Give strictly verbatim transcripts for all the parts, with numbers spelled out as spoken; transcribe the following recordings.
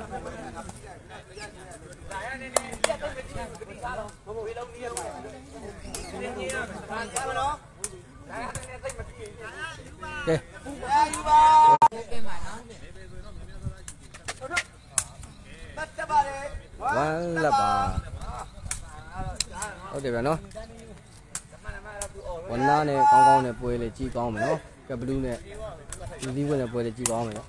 One lapa. Okay, no. One na ne kong kong ne pui le chi kong me no. Cái blue ne, blue ne pui le chi kong me no.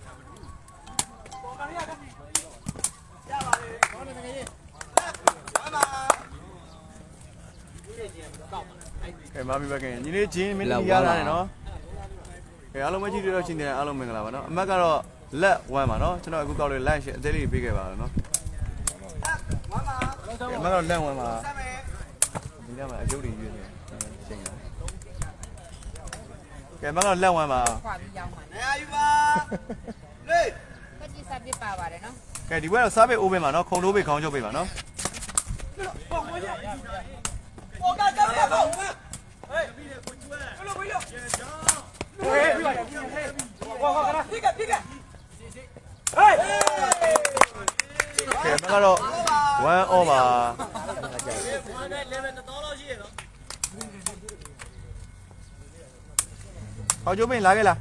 Cái mà mình bảo cái như thế chín mình đi ra này nó. Cái alo mấy chiếc đó chín thì alo mình làm nó. Mà cái đó lẹ qua mà nó, cho nó cũng câu được lẹ sẽ dễ đi bị cái vào nó. Cái mà nó lẹ qua mà. Mình ra mà dấu đi duyên này. Cái mà nó lẹ qua mà. Cái đi qua là sao bị u bên mà nó không đủ bị không cho bị mà nó. Cái nó đó, one over. Họ chụp mình lại cái là.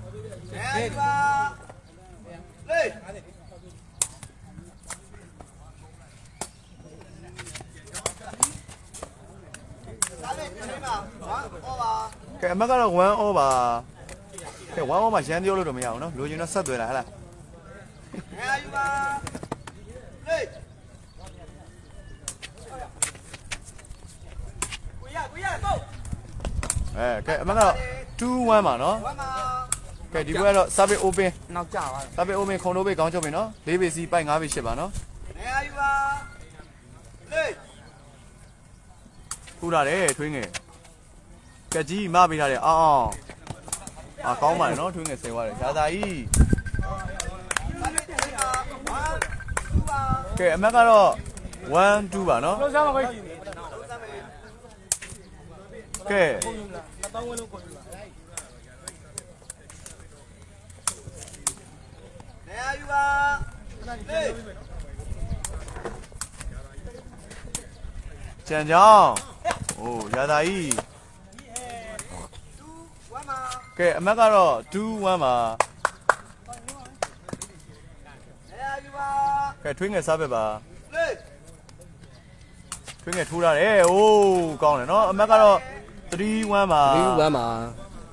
Cái mà cái đó one over. Cái one over xem tiêu luôn rồi mày nó, lúa nó sắp rồi lại là. Cái mà cái two one mà nó. Cái đi qua đó sắp bị open. Sắp bị open không đâu bị con cho mình nó. Lấy về gì bay ngã về xếp vào nó. Thu ra đấy, thuê nghề. Cái gì mà bị ra đấy, à à, có mà nó thuê nghề xe qua đấy, giá đây. Cái em cái đó, one two vào nó. Cái chèn chong, oh giá đây. Cái em cái đó two one mà. Cái thuê nghề sao vậy bà? Thuê nghề thu ra đấy, oh con này nó em cái đó three one mà. Three one mà.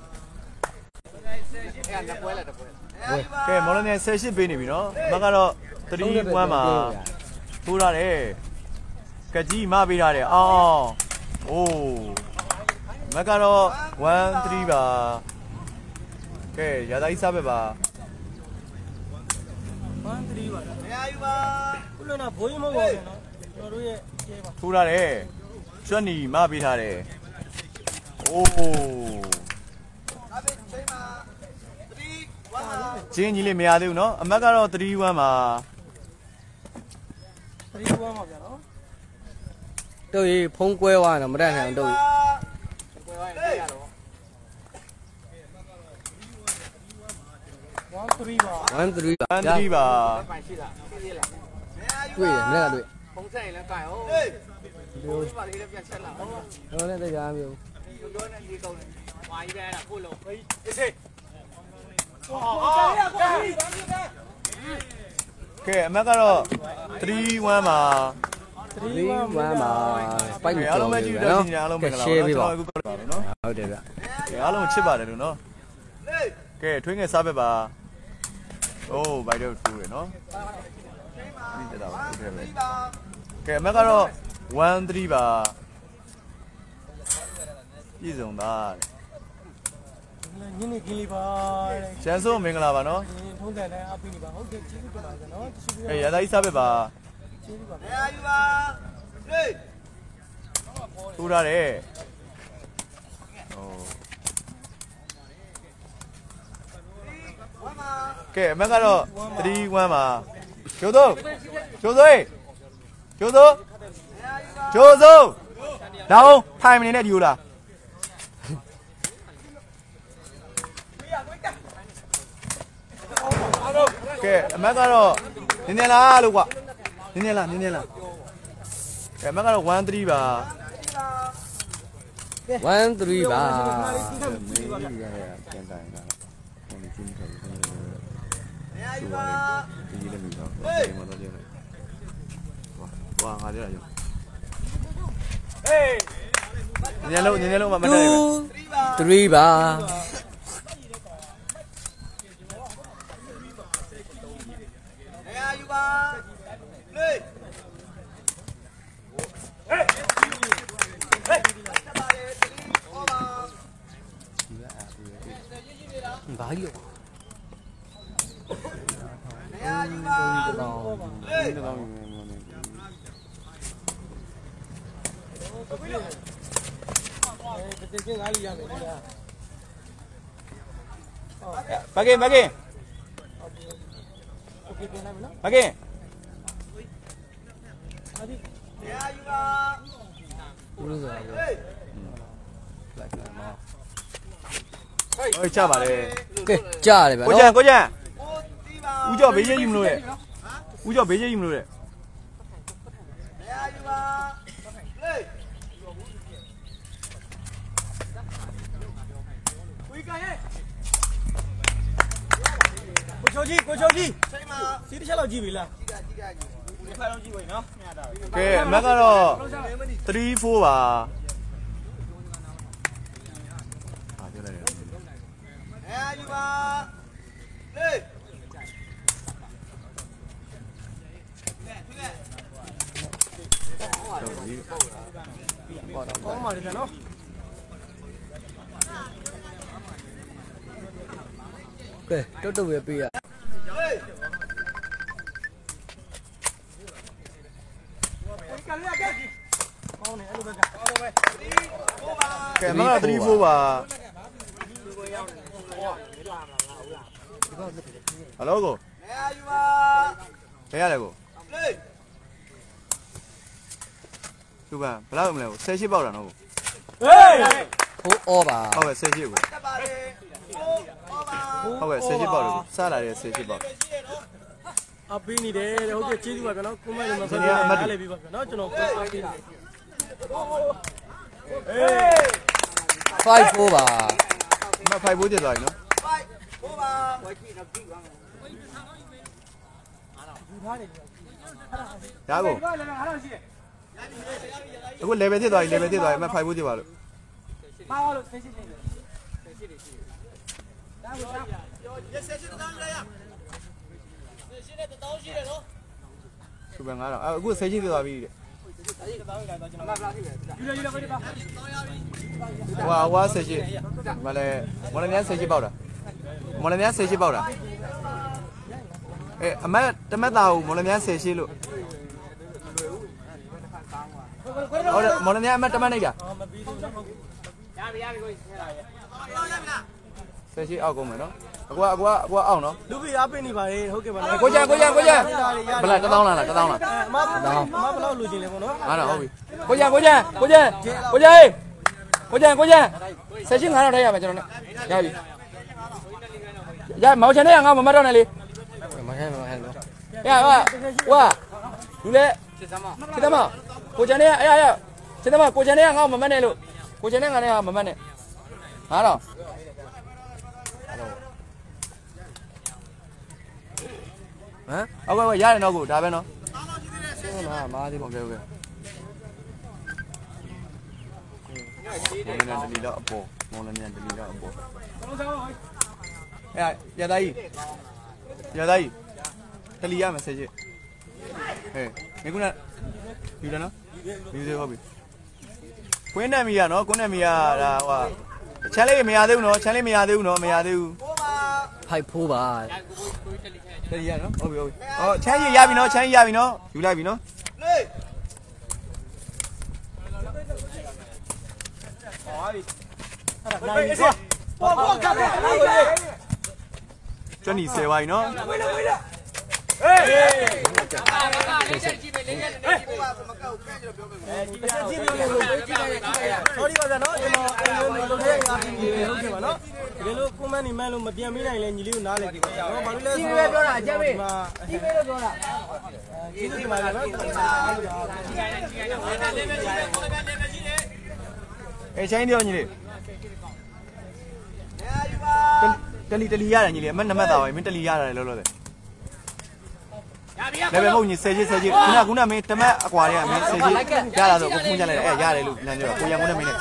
Cái món này sẽ ship bên này bị nó, em cái đó three one mà. Thu ra đấy. Cái gì mà bị ra đấy, à oh. Em cái đó one three bà. Cái giá đây sao vậy bà? Thu ra đấy, chuẩn nhỉ mà bị ra đấy. Oh. Chính như lên mẹ đâu nó, em cái đó three one mà. three one mà nó. Tôi phong quay qua là mới đang hàng tôi. One three ba. One three ba. One three ba. Quỷ này là đuổi. Không chạy là cài ô. Rồi lên đây ra miêu. Cái em cái đó three one mà. Three one mà. Bánh cái alo mấy chiếc đó chính là alo mình làm nó. Ở đây đó. Cái alo mình chip vào đây nó. Cái thuê nghề sao vậy bà? Oh, bài đầu thu rồi nó. Cái em cái đó one three ba. Gì giống đó. Nhìn này kili ba. Chén số mình là bà nó. Không thể này áp đi ba. Ok, chỉ cái bài nó. Cái giá đây sao vậy bà? Thu ra đấy. Cái em cái đó three one mà. Chú tôi, chú tôi, chú tôi, chú tôi. Đâu? Thay mình này điều là. Cái em cái đó နင်းနေလားလို့ကွာနင်းနေလားနင်းနေလားကဲမကတော့one threeပါ one three ပါပြန်တိုင်တာဟိုနေချင်းတယ်နေရာယူပါဒီကြီးလည်းမပြောဘူးဒီမှာတော့ကျနေဝါငါကြရအောင်ဟေးညနေလုံးညနေလုံးမမတက်ဘူး threeပါနေရာယူပါလေဟေးဟေးဘာကြီးလို့နေရာယူပါလေနေတော့တကယ်ငါးလီရမယ်ဗျာမကင်မကင်โอเคပြန်လိုက်မယ်နော်မကင်ဟာဒီနေရာယူပါဦးလို့ဆိုတာပြောလိုက်လိုက်မဟေးချပါလေကဲကြားရတယ်ဗျာကိုကျန်ကိုကျန်ဦးကျော်ဘေးရေးယူမလို့လေဦးကျော်ဘေးရေးယူမလို့လေနေရာယူပါလေကိုကြီးကရဲ့ကိုချိုကြီးကိုချိုကြီးချိန်မှာစီးတစ်ချက်လောက်ကြည့်ပြီလားကြည့်ကကြည့်ကကြည့်ဒီဖက်လုံးကြည့်ဝင်နော်မြတ်တာကဲအမက်ကတော့three fourပါဟာပြောလိုက်တယ်နေရာယူပါလေကောင်းပါလေနော်ကဲတုတ်တုတ်ပဲပေးရကဲမကthree fourပါဟယ်လိုကိုနေရာယူပါနေရတယ်ကိုလေသူကဘယ်လောက်မလဲကိုeightyပေါက်တာနော်ကိုဟေးဟိုအော်ပါဟုတ်ကဲ့eightyကိုတက်ပါလေဟုတ်ကဲ့eightyပေါက်လို့စားလာတဲ့eightyပေါက်အပေးနေတယ်ဟုတ်ကဲ့ကျေးဇူးပါဗျာနော်ကွန်မန့်လေးမှာဆက်ပြီးနားလည်ပြီးပါဗျာနော်ကျွန်တော်ပတ်ပေးနေဟေး five fourပါမfive fourကျသွားပြီနော် five fourပါဝိုက်ကြည့်တော့ပြီးပါမယ်ယူထားတယ်ရာကိုအခု level ဖြစ်သွားပြီ level ဖြစ်သွားပြီမfive fourကျပါလို့ပါလို့ဆက်ရှိနေတယ်ဆက်ရှိနေရှိဒါကိုဒါရက်ဆက်ရှိတောင်းရရဆက်ရှိတဲ့တောင်းရှိတယ်နော်စူပန်nineတော့အခုဆက်ရှိဖြစ်သွားပြီတဲ့အဲ့ဒီတောင်းလိုက်တော့ကျွန်တော်မပလာပြီယူရယူရခွင့်ပါတောင်းရပြီဟွာဟွာဆက်ရှိမလဲမော်လမြိုင်ဆက်ရှိပေါက်တာမော်လမြိုင်ဆက်ရှိပေါက်တာအဲအမတ်တမက်တာကိုမော်လမြိုင်ဆက်ရှိလို့ဟုတ်တယ်မော်လမြိုင်အမတ်တမက်လိုက်တာမပြီးဘူးနော်ရပြီရပြီကိုဆဲလာရရပြီလားဆက်ရှိအောက်ကုန်မယ်နော်အကွာအကွာအကွာအောက်နော်လူပြီးအားပေးနေပါလေဟုတ်ကဲ့ပါကိုကျန်ကိုကျန်ကိုကျန်ဘလာတစ်သောင်းလားလားတစ်သောင်းလားအမအမဘလောက်လူချင်းလဲပေါ့နော်ဟာတော့ဟုတ်ပြီကိုကျန်ကိုကျန်ကိုကျန်ကိုကျန်ကိုကျန်ကိုကျန်ဆက်ရှိnineတော့ထိုက်ရမယ်ကျွန်တော်နဲ့ရပြီရမောင်ချန်နဲ့ငါမမတ်တော့နဲ့လေမဟဲ့မဟဲ့နော်ရဟွာဟွာလူလေစစ်သမားစစ်သမားကိုကျန်နဲ့အဲ့ရစစ်သမားကိုကျန်နဲ့ငါမမတ်နဲ့လို့ကိုကျန်နဲ့ငါနဲ့မမတ်နဲ့ဟာတော့ဟမ်ဟုတ်ကဲ့ရတယ်နော်ကိုဒါပဲနော်ဟုတ်လားမားသေးဟုတ်ကဲ့ဟုတ်ကဲ့မော်လမြိုင်တလီတော့အပေါ်မော်လမြိုင်တလီတော့အပေါ်အဲ့ရသားကြီးရသားကြီးတလီရမယ်ဆက်ရှိဟဲ့မင်းကယူတယ်နော်ယူသေးဟုတ်ပြီကွင်းနဲ့မီရနော်ကွင်းနဲ့မီရဒါဟိုချမ်းလေးမရသေးဘူးနော်ချမ်းလေးမရသေးဘူးနော်မရသေးဘူး five fourပါတလီရနော်ဟုတ်ပြီဟုတ်ပြီဟောချမ်းကြီးရပြီနော်ချမ်းကြီးရပြီနော်ယူလိုက်ပြီနော်လေကျွန်းနီဆယ်ပါပြီနော်ဟေးဆက်ကြည့်လို့လို့ကြည့်လိုက်ကြည့်လိုက် sorry ပါဗျာနော်ကျွန်တော်အဲ့လိုလုပ်တဲ့အားဖြင့်ဟုတ်ကဲ့ပါနော်ဒီလို comment နေမှန်းလို့မပြန်မိနိုင်လဲညီလေးကိုနားလဲကြည့်ပါနော်ဘာလို့လဲဆိုတော့ကြီးပဲပြောတာအကျက်ပဲကြီးပဲလို့ပြောတာကျေးဇူးတင်ပါတယ်နော်အေးချိုင်းပြောညီလေးတလီတလီရတယ်ညီလေးအမနမတ်သားပါမင်းတလီရတယ်လို့လို့တယ်လည်းပဲမဟုတ်ညီဆယ်ကြီးဆယ်ကြီးခုနကခုနမင်းတမက်အကွာတွေကမင်းဆယ်ကြီးရတာဆိုကိုဖုန်းကြလိုက်တယ်အဲရတယ်လို့လမ်းပြောကိုရံကုန်းနဲ့မင်းနဲ့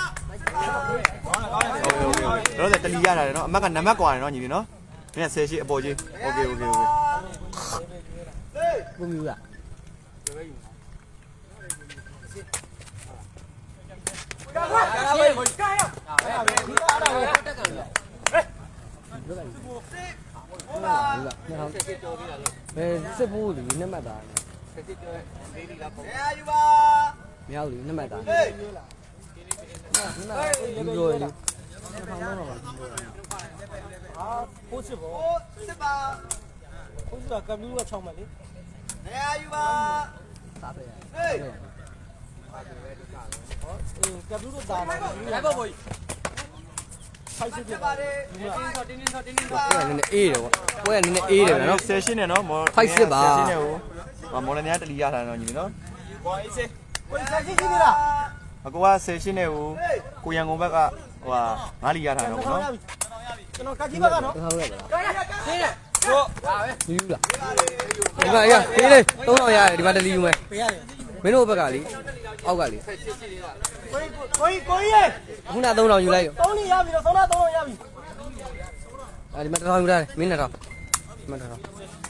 โอเคโอเคတော့တလီရတယ်နော်အမကနမတ်ကွာတယ်နော်ညီလေးနော်မင်းဆယ်ကြီးအပေါ်ကြီးโอเคโอเคโอเคကိုမျိုးလားဘယ်စစ်ဖို့လေနှစ်မှတ်သားမြောက်လေနှစ်မှတ်သားဒီလိုလေအာပိုးစစ်ပေါ့စစ်ပါပိုးစစ်ကကလူက၆မှတ်လေနေရာယူပါစားပဲဟေးအေးကလူတို့တာမှာလိုက်ပါဘောဖိုက်စစ်ပြပါတယ်တင်းတင်းဆောတင်းတင်းဆောတင်းတင်းဆောပွဲကနည်းနည်းအေးတယ်ကွာပွဲကနည်းနည်းအေးတယ်ဗျာနော်ဆယ်ရှင်းနဲ့နော်ဖိုက်စစ်ပါဆယ်ရှင်းနဲ့ဟိုမော်လနီယာတလီရတာနော်ညီလေးနော်ဘောအေးစစ်ကိုဆယ်ရှင်းရှိသေးလားအကူကဆယ်ရှင်းနဲ့ဟိုကိုရန်ကုန်ဘက်ကဟိုဟာငါးလီရထားတော့နော်ကျွန်တော်ကကြီးဘက်ကနော်ဟုတ်ကဲ့ပါခင်းတယ်ဟုတ်ဒါပဲယူလားဒီမှာရခေးလေးသုံးထောင်ရတယ်ဒီမှာတလီယူမယ်ပေးရတယ်မင်းတို့ဘက်ကလေအောက်ကလေကိုကြီးကိုကြီးရေခုနသုံးထောင်ယူလိုက်သုံးလီရပြီတော့သုံးလားသုံးထောင်ရပြီအဲဒီမှာတစ်ထောင်ယူလိုက်မင်းနှစ်ထောင်ဒီမှာတစ်ထောင်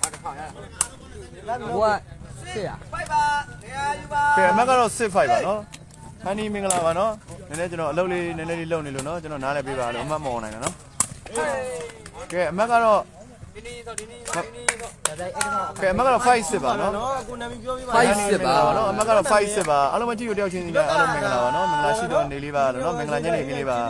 ဟိုကစစ်ရဖိုက်ပါနေရာယူပါကဲအမကတော့စစ်ဖိုက်ပါနော်ဟန်နီမင်္ဂလာပါနော်နည်းနည်းကျွန်တော်အလုပ်လေးနည်းနည်းလေးလုပ်နေလို့နော်ကျွန်တော်နားလည်ပေးပါလို့အမတ်မော်နိုင်တယ်နော်ကဲအမကတော့ဒီနေ့တော့ဒီနေ့တော့ဒီနေ့တော့ဒါတိုင်းအဲ့တော့ကဲအမကတော့fiveစစ်ပါနော်ကိုနာမည်ပြောပြပါ fiveစစ်ပါနော်အမကတော့fiveစစ်ပါအားလုံးမကြည့်ရတယောက်ချင်းစီနဲ့အားလုံးမင်္ဂလာပါနော်မင်္ဂလာရှိတော်နေလေးပါလို့နော်မင်္ဂလာညနေခင်းလေးပါ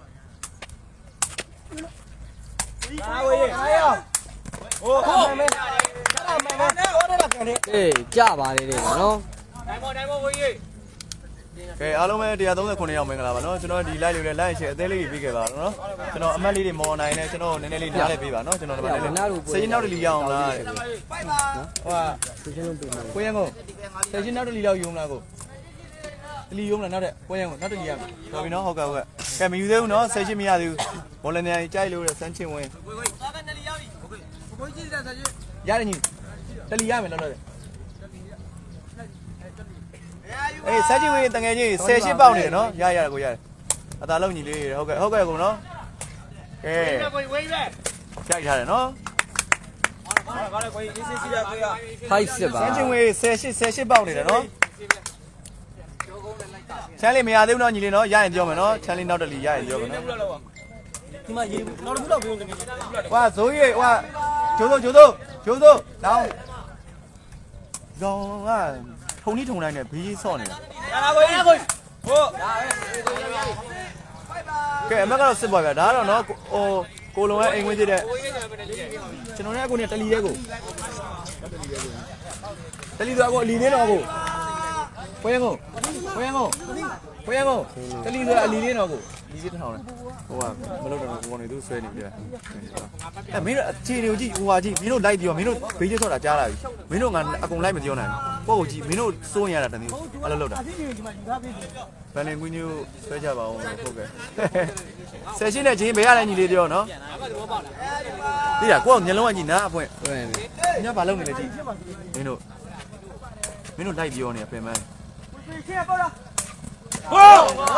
အားဝေးအားရဟိုအမေအဲ့ဒါမမနဲ့ဟိုတယ်ကနေအေးကြပါလေတဲ့နော်တိုင်းပေါ်တိုင်းပေါ်ဝေးကြီးကဲအားလုံးပဲone thirty-nineယောက်မင်္ဂလာပါနော်ကျွန်တော်ဒီ live လေးလည်း like share အသေးလေးပြီးခဲ့ပါတော့နော်ကျွန်တော်အမတ်လေးတွေမော်နိုင်နေကျွန်တော်နည်းနည်းလေးနားလဲပေးပါနော်ကျွန်တော်ဒီမှာလည်းစေချင်းနောက်တလီရအောင်လားတဲ့ဖိုက်ပါဟိုဟာစေချင်းလုံးပေးမယ်ကိုရန်ကိုစေချင်းနောက်တလီလောက်ယူမလားကိုတလီယူမလားနောက်တဲ့ကိုရန်ကိုနောက်တလီရမယ်တော်ပြီနော်ဟုတ်ကဲ့ဟုတ်ကဲ့ကဲမယူသေးဘူးနော်စေချင်းမရသေးဘူးမော်လနီယာကြီးကြိုက်လို့တဲ့စမ်းချင်းဝင်ကိုကိုသွားပဲတလီရပြီကိုကိုကိုကြီးကြည့်တဲ့စေချင်းရတယ်ညီတလီရမယ်လောက်တော့အေးစက်ကြီးဝေးတငယ်ချင်းဆယ်ရှင်းပေါက်နေတယ်နော်ရရတယ်ကိုရတယ်အသာလုံးညီလေးဟုတ်ကဲ့ဟုတ်ကဲ့ကိုနော်ကဲကိုဝေးပဲကြိုက်ထားတယ်နော်ဘာလဲကိုအေးစစ်စီရတွေ့ရ fiveစစ်ပါစက်ကြီးဝေးဆယ်ရှင်းဆယ်ရှင်းပေါက်နေတယ်နော်ချမ်းလေးမရသေးဘူးနော်ညီလေးနော်ရရင်ပြောမယ်နော်ချမ်းလေးနောက်တလီရရင်ပြောမယ်နော်ဒီမှာရေနောက်တစ်ခုတော့ဘုံတကယ်ဟွာဇိုးကြီးဟွာဂျိုးစိုးဂျိုးစိုးဂျိုးစိုးနောင်ဇောင်းကထုံကြီးထုံတိုင်းနဲ့ဘေးကြီးဆော့နေတာဟာကိုရကိုဟိုကဲအမကတော့စစ်ပါဗျာဒါကတော့နော်ဟိုကိုလုံရဲ့အိမ်ဝင်သေးတဲ့ကျွန်တော်လည်းအခုနေတလီရဲကိုတလီတော့အခုအလီလေးတော့အခုပွဲရင်ကိုပွဲရင်ကိုပွဲရင်ကိုတလီတော့အလီလေးတော့အခုလီလေးတစ်ထောင်နဲ့ဟိုကမလုပ်တော့ဘူးကိုနေသူဆွဲနေပြီအဲမင်းတို့အခြေတွေကိုကြည့်ဟိုဟာကြည့်မင်းတို့လိုက်ပြီးတော့မင်းတို့ဘေးကျဆော့တာကြားလာပြီမင်းတို့ကအကုန်လိုက်မပြောနိုင်ဘူးကိုကိုကြည့်မင်းတို့စိုးရင်ရတာတည်းအဲ့လိုလုပ်တာဘယ်နေကွင်းကြီးဆွဲကြပါအောင်ဟုတ်ကဲ့ဆယ်ရှင်းနဲ့ချင်းဘယ်ရလဲညီလေးပြောနော်သိရကိုကမျက်လုံးကကြည့်နားအဖွင့်ဟုတ်ညဘာလုပ်နေလဲကြည့်မင်းတို့မင်းတို့လိုက်ပြောနေပင်မန်းချင်းပေါ့လားဟို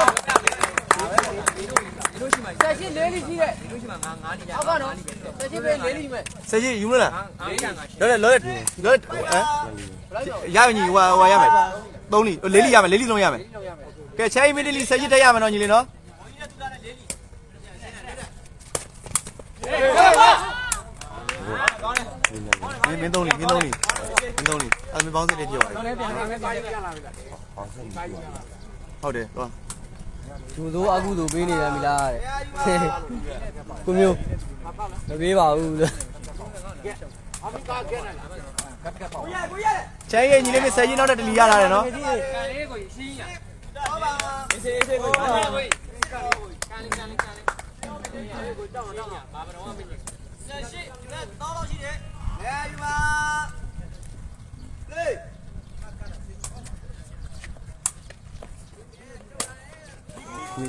ဆက်ရှိလေးလီရှိတဲ့ဒီလိုရှိမှာငါငါးလီရအောက်ကတော့ဆက်ရှိပဲလေးလီမဲ့ဆက်ရှိယူမလားလောလောလောလောဟမ်ရရင်ညီဟိုဟိုရမယ်သုံးလီလေးလီရမယ်လေးလီလုံးရမယ်ကဲချိုင်းမီလီဆက်ရှိတက်ရမယ်နော်ညီလေးနော်မင်းမင်းသုံးလီမင်းသုံးလီမင်းသုံးလီအဲ့မင်းပေါင်းစစ်လေးပြောပါဟုတ်တယ်တော့သူတို့အကူတို့ပေးနေရမလားတဲ့ကိုမျိုးမပေးပါဘူးလို့ချဲရဲ့ညီလေးမဆက်ရင်တော့တလီရလာတယ်နော်လေးကိုရှင်းရဟောပါအေးအေးကိုကန်လေးကိုကန်လေးကန်လေးကန်လေးကိုတောင်းတော့ဘာဘတော်မင်းဆက်ရှိဒီတော့တော့ရှိတယ်လဲယူပါလေမိ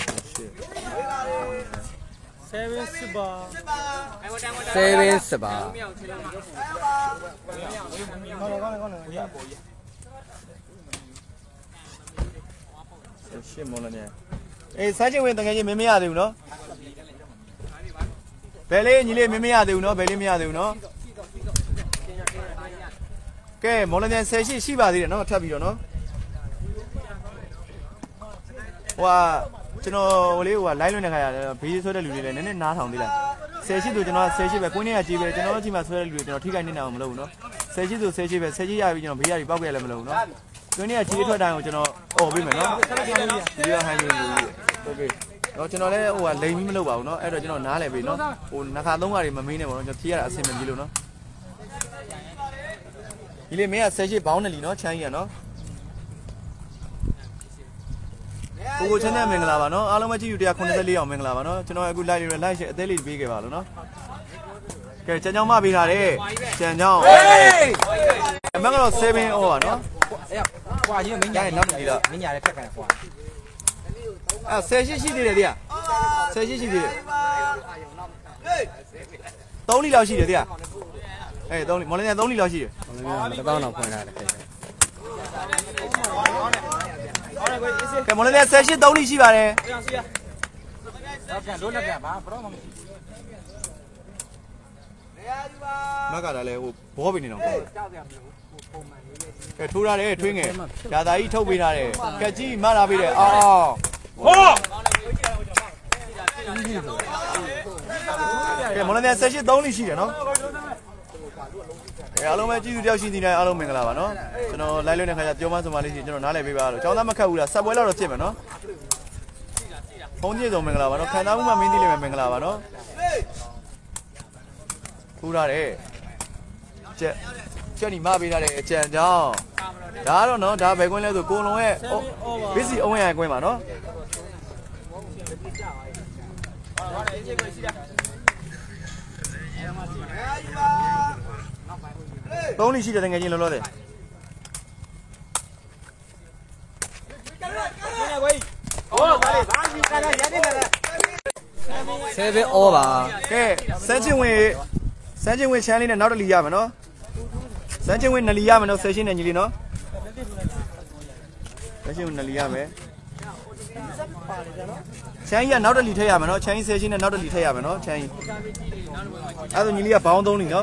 seven စစ်ပါ sevenစစ်ပါကောင်းတယ်ကောင်းတယ်ကောင်းတယ်ရပေါ်ရရှင်းမလို့เนี่ยအေးစားချင်းဝင်တကယ်ချင်းမင်းမရသေးဘူးနော်ဘယ်လေးညီလေးမင်းမရသေးဘူးနော်ဘယ်လေးမရသေးဘူးနော်ကဲမော်လမြိုင်ဆယ်ရှိရှိပါသေးတယ်နော်ထပ်ပြီးတော့နော်ဟိုကကျွန်တော်ဟိုလေးဟိုက live လွှင့်တဲ့ခါရတယ်ဘေးဆွဲတဲ့လူတွေလည်းနည်းနည်းနားထောင်သေးလားဆယ်ရှိသူကျွန်တော်ဆယ်ရှိပဲကိုင်းနေရကြီးပဲကျွန်တော်တို့ကြီးမှာဆွဲတဲ့လူတွေကျွန်တော်ထိခိုက်နေအောင်မလုပ်ဘူးနော်ဆယ်ရှိသူဆယ်ရှိပဲဆယ်ရှိရပြီးကျွန်တော်ဘေးရပြီးပောက်ပြရလည်းမလုပ်ဘူးနော်ကိုင်းနေရကြီးထွက်တိုင်းကိုကျွန်တော်អော်ပေးမယ်နော်ဒီရဟန်ယူလို့โอเคတော့ကျွန်တော်လည်းဟိုကလိမ်ပြီးမလုပ်ပါဘူးနော်အဲ့တော့ကျွန်တော်နားလည်ပြီနော်ဟိုနှခါသုံးခါတွေမမင်းနဲ့ပေါ့နော်ကျွန်တော်ဖြေရတာအဆင်မပြေလို့နော်ဒီလေမင်းကဆယ်ရှိဘောင်းတယ်လीနော်ချမ်းကြီးရနော်ကိုကိုချမ်းတဲ့မင်္ဂလာပါနော်အားလုံးပဲကြည့်ယူone forty-fourအောင်မင်္ဂလာပါနော်ကျွန်တော်အခု live တွေ live ရှယ်အသေးလေးပေးခဲ့ပါလို့နော်ကဲကြံကြောင်းမပေးထားတယ်ကြံကြောင်းအမကတော့sevenဩပါနော်ကွာကြီးမင်းညာနောက်နေတော့မင်းညာလည်းဖြတ်ခံကွာအဲဆယ်ရှိရှိသေးတယ်တရားဆယ်ရှိရှိသေးတယ်သုံးလီလောက်ရှိတယ်တရားအေးသုံးလီမော်လမြိုင်သုံးလီလောက်ရှိတယ်တကောင်းတော့ဖွင့်ထားတယ်ကဲမော်လမြိုင်ဆယ်ရှိသုံးလီရှိပါတယ်ဟုတ်ကဲ့တို့လည်းကဘာဘရောမမကတာလဲဟိုဘောပင်နေတော့ကဲထိုးထားတယ်ထွင်းငယ်ရာသာကြီးထုတ်ပေးထားတယ်ကက်ကြီးမလာပေးတယ်အော်ဟောကဲမော်လမြိုင်ဆယ်ရှိသုံးလီရှိတယ်နော်အားလုံးပဲကြည့်သူတယောက်ရှိနေတယ်အားလုံးမင်္ဂလာပါနော်ကျွန်တော် live လွှင့်တဲ့ခါကျပြောမှဆိုမှလေးရှိကျွန်တော်နားလည်ပေးပါလို့ကျောင်းသားမခတ်ဘူးလားဆက်ပွဲလောက်တော့ဖြစ်မယ်နော်ဘုန်းကြီးစုံမင်္ဂလာပါနော်ခံစားမှုမှမင်းသိလိမ့်မယ်မင်္ဂလာပါနော်ထူထားတယ်ကျက်ကျက်ညီမပေးထားတယ်အကြံကြောင်းဒါကတော့နော်ဒါဘယ်ကွင်းလဲဆိုကိုလုံးရဲ့ဘစ်စီအုံးရကွင်းပါနော်သုံးလီရှိတယ်ငယ်ချင်းလောလောတယ် sevenဩပါကဲစမ်းချင်းဝင်စမ်းချင်းဝင်ချမ်းလေးနဲ့နောက်တစ်လီရမယ်နော်စမ်းချင်းဝင်နှစ်လီရမယ်နော်ဆယ်ရှင်းနဲ့ညီလေးနော်ဆယ်ရှင်းဝင်နှစ်လီရမယ်ချမ်းကြီးကနောက်တစ်လီထည့်ရမယ်နော်ချမ်းကြီးဆယ်ရှင်းနဲ့နောက်တစ်လီထည့်ရမယ်နော်ချမ်းကြီးအဲ့ဒါညီလေးကဘောင်းသုံးလီနော်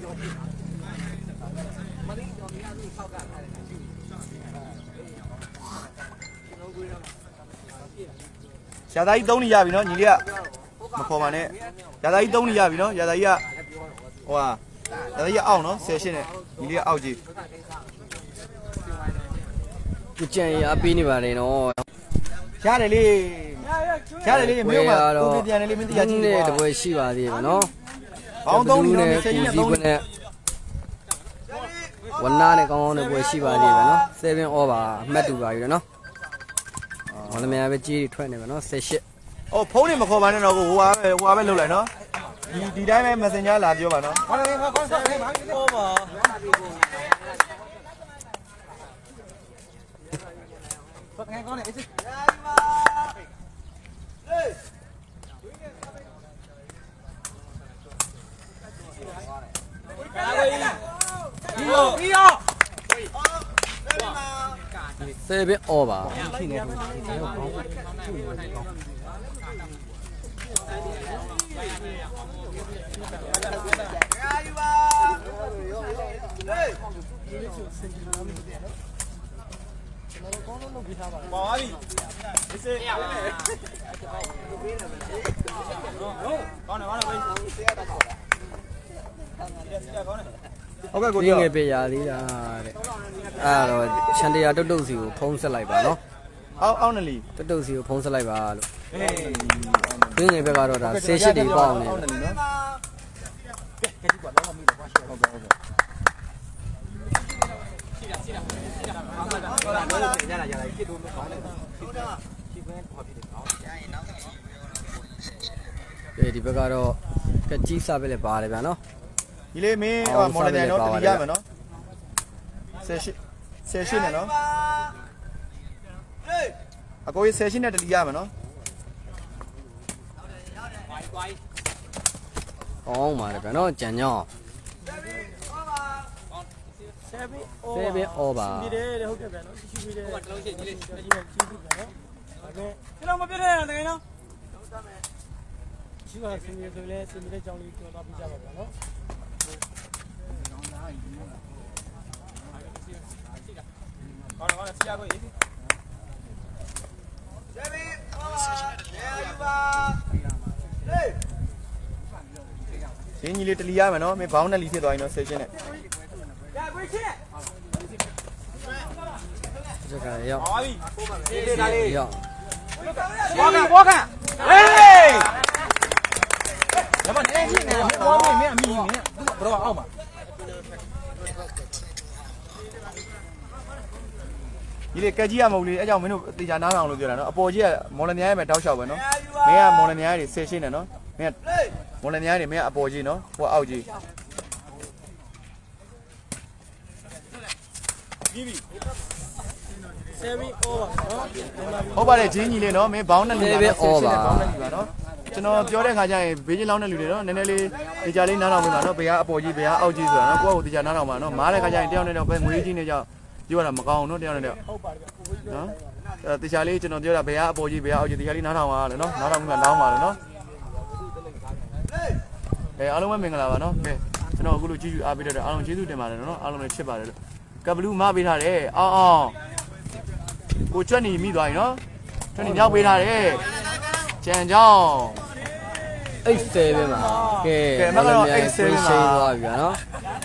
ရာသာကြီးသုံးလီရပြီနော်ညီလေးကမခေါ်ပါနဲ့ရာသာကြီးသုံးလီရပြီနော်ရာသာကြီးကဟိုဟာရာသာကြီးကအောက်နော်ဆယ်ရှင်းနဲ့ညီလေးကအောက်ကြီးသူကြံရအပေးနေပါတယ်နော်ရတယ်လေရတယ်လေမြို့မှာကိုပြန်တယ်လေမင်းတရားကြည့်နေတပွဲရှိပါသေးတယ်နော်ဘောင်းသုံးလီနော်ဆယ်ရှင်းနဲ့သုံးလီနဲ့ဝနာနဲ့ကောင်းကောင်းနဲ့ပွဲရှိပါသေးတယ်နော်sevenဩပါအမှတ်တူပါပြီနော်မော်လမြိုင်ပဲကြီးထွက်နေပါနော်ဆယ်ရှစ်အော်ဖုန်းနေမခေါ်ပါနဲ့တော့ကိုဟိုဟာပဲဟိုဟာပဲလုပ်လိုက်နော်ဒီဒီတိုင်းပဲ messenger လာပြောပါနော်ဟုတ်တယ်ခေါ်ခေါ်ခေါ်ဟောပါပတ်ငယ်ကောင်းနေအေးပြီးရော sevenဩပါဖြစ်နေတယ်ပါပြီဒီစေးကောင်းတယ်ကောင်းတယ်ဘေးစေးရတာကောင်းတယ်စေးရကောင်းတယ်ဟုတ်ကဲ့ကိုကြီးငယ်ပေးရသေးတာတဲ့အဲ့တော့ချန်တရာတုတ်တုတ်စီကိုဖုံးဆက်လိုက်ပါနော်အောက်အောက်နလီတုတ်တုတ်စီကိုဖုံးဆက်လိုက်ပါလို့အေးငယ်ဘက်ကတော့ဒါဆေးရှစ်တွေပေါအောင်နေအောက်နလီနော်ကဲကဲဒီကွာတော့မိတော့ရှေ့ဟုတ်ကဲ့ဟုတ်ကဲ့ရှိတာရှိတာရှိတာဘာမှမဟုတ်တာတော့ရလာရလာဖြစ်တော့မကောင်းဘူးဟုတ်တာရှိခွင့်ဟောဖြစ်တယ်ကောင်းရရင်နောက်ကအေးဒီဘက်ကတော့ကကြီးစားပဲလေပါတယ်ဗျာနော်ဒီလေးမင်းဟိုမော်လမြိုင်နော်တတိရမယ်နော်ဆယ်ရှစ်ဆယ်ရှစ်နဲ့နော်အကိုကြီးဆယ်ရှစ်နဲ့တတိရမယ်နော်ကောင်းပါတယ်ဗျာနော်ကြံညောင်း seven seven over ဒီတဲ့ဟုတ်တယ်ဗျာနော်ရှိရှိသေးတယ်ဟိုကတလုံးရှိကြီးလေးကြီးကြီးကြီးပြီဗျာနော်ဒါပေမဲ့ကျွန်တော်မပြည့်တဲ့တကယ်နော်ရှိပါစင်ရဆိုလဲစင်ရတဲ့ကြောင်းလေးပြောတော့ပြကြပါဗျာနော်ကောင်းတော့ဆရာကိုရေးရင်းကြီးလေးတလီရမယ်နော်မင်းဘောင်းနဲ့လီဖြစ်သွားရင်တော့ session နဲ့ရခွေးချင်း这个要好ပြီလေးလေးလေး要ဘောကန်ဘောကန်ဟေးရမနေနေနေဘောမင်းမင်းအမီမင်းဘရောအောင်ပါဒီလေကက်ကြီးရမဟုတ်လေအဲကြောင့်မင်းတို့တေချာနားထောင်လို့ပြောတာနော်အပေါ်ကြီးကမော်လမြိုင်ရဲ့ပဲတောက်လျှောက်ပဲနော်မင်းကမော်လမြိုင်ရဲ့ session နဲ့နော်မင်းကမော်လမြိုင်ရဲ့မင်းကအပေါ်ကြီးနော်ဟိုအောက်ကြီး seven over နော်ဟုတ်ပါတယ်ဂျင်းကြီးလေးနော်မင်းဘောင်းနဲ့လူပါနော် session နဲ့ဘောင်းနဲ့လူပါနော်ကျွန်တော်ပြောတဲ့ခါကျရင်ဘေးချင်းလောင်းတဲ့လူတွေနော်နည်းနည်းလေးတေချာလေးနားထောင်ပေးပါနော်ဘယ်ကအပေါ်ကြီးဘယ်ကအောက်ကြီးဆိုတာနော်ကိုယ့်ကိုတေချာနားထောင်ပါနော်မားတဲ့ခါကျရင်တယောက်နဲ့တယောက်ပဲငွေကြီးနေကြပြောရတာမကောင်းဘူးနော်တယောက်နဲ့တယောက်ဟုတ်ပါတယ်ဗျကိုကြီးနော်အဲတေချာလေးကျွန်တော်ပြောတာဘယ်ကအပေါ်ကြီးဘယ်ကအောက်ကြီးတေချာလေးနားထောင်ပါလေနော်နားထောင်ပြီးမှလောင်းပါလေနော်အဲအားလုံးပဲမင်္ဂလာပါနော်ကဲကျွန်တော်အခုလိုကြည့်ကြည့်အားပေးတဲ့အားလုံးကျေးဇူးတင်ပါတယ်နော်အားလုံးလည်းချစ်ပါတယ်လို့ကဘလူးမပေးထားတယ်အောင်အောင်ကိုကျွတ်နေမိသွားပြီနော်ကျွတ်နေမြောက်ပေးထားတယ်ကြံကြောင်း eight seven မှာကဲသွားပြီဗျာနော်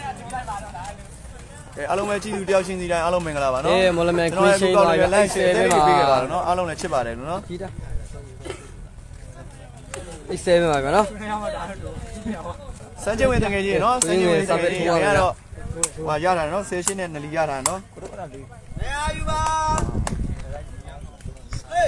အဲအားလုံးပဲကြည့်သူတယောက်ချင်းစီတိုင်းအားလုံးမင်္ဂလာပါနော်အေးမော်လမြိုင် queen shade သွားပြီလိုက်ဆယ် seven ပေးခဲ့ပါမှာနော်အားလုံးလည်းချစ်ပါတယ်နော်ကြည့်တာ eight seven ပါဗျာနော်စမ်းကျင်ဝင်တကယ်ကြီးနော်စမ်းကျင်ဝင်တကယ်ကြီးရတော့ဟိုရတာနော် session နဲ့နလီရတာနော်နေအာယူပါဟေး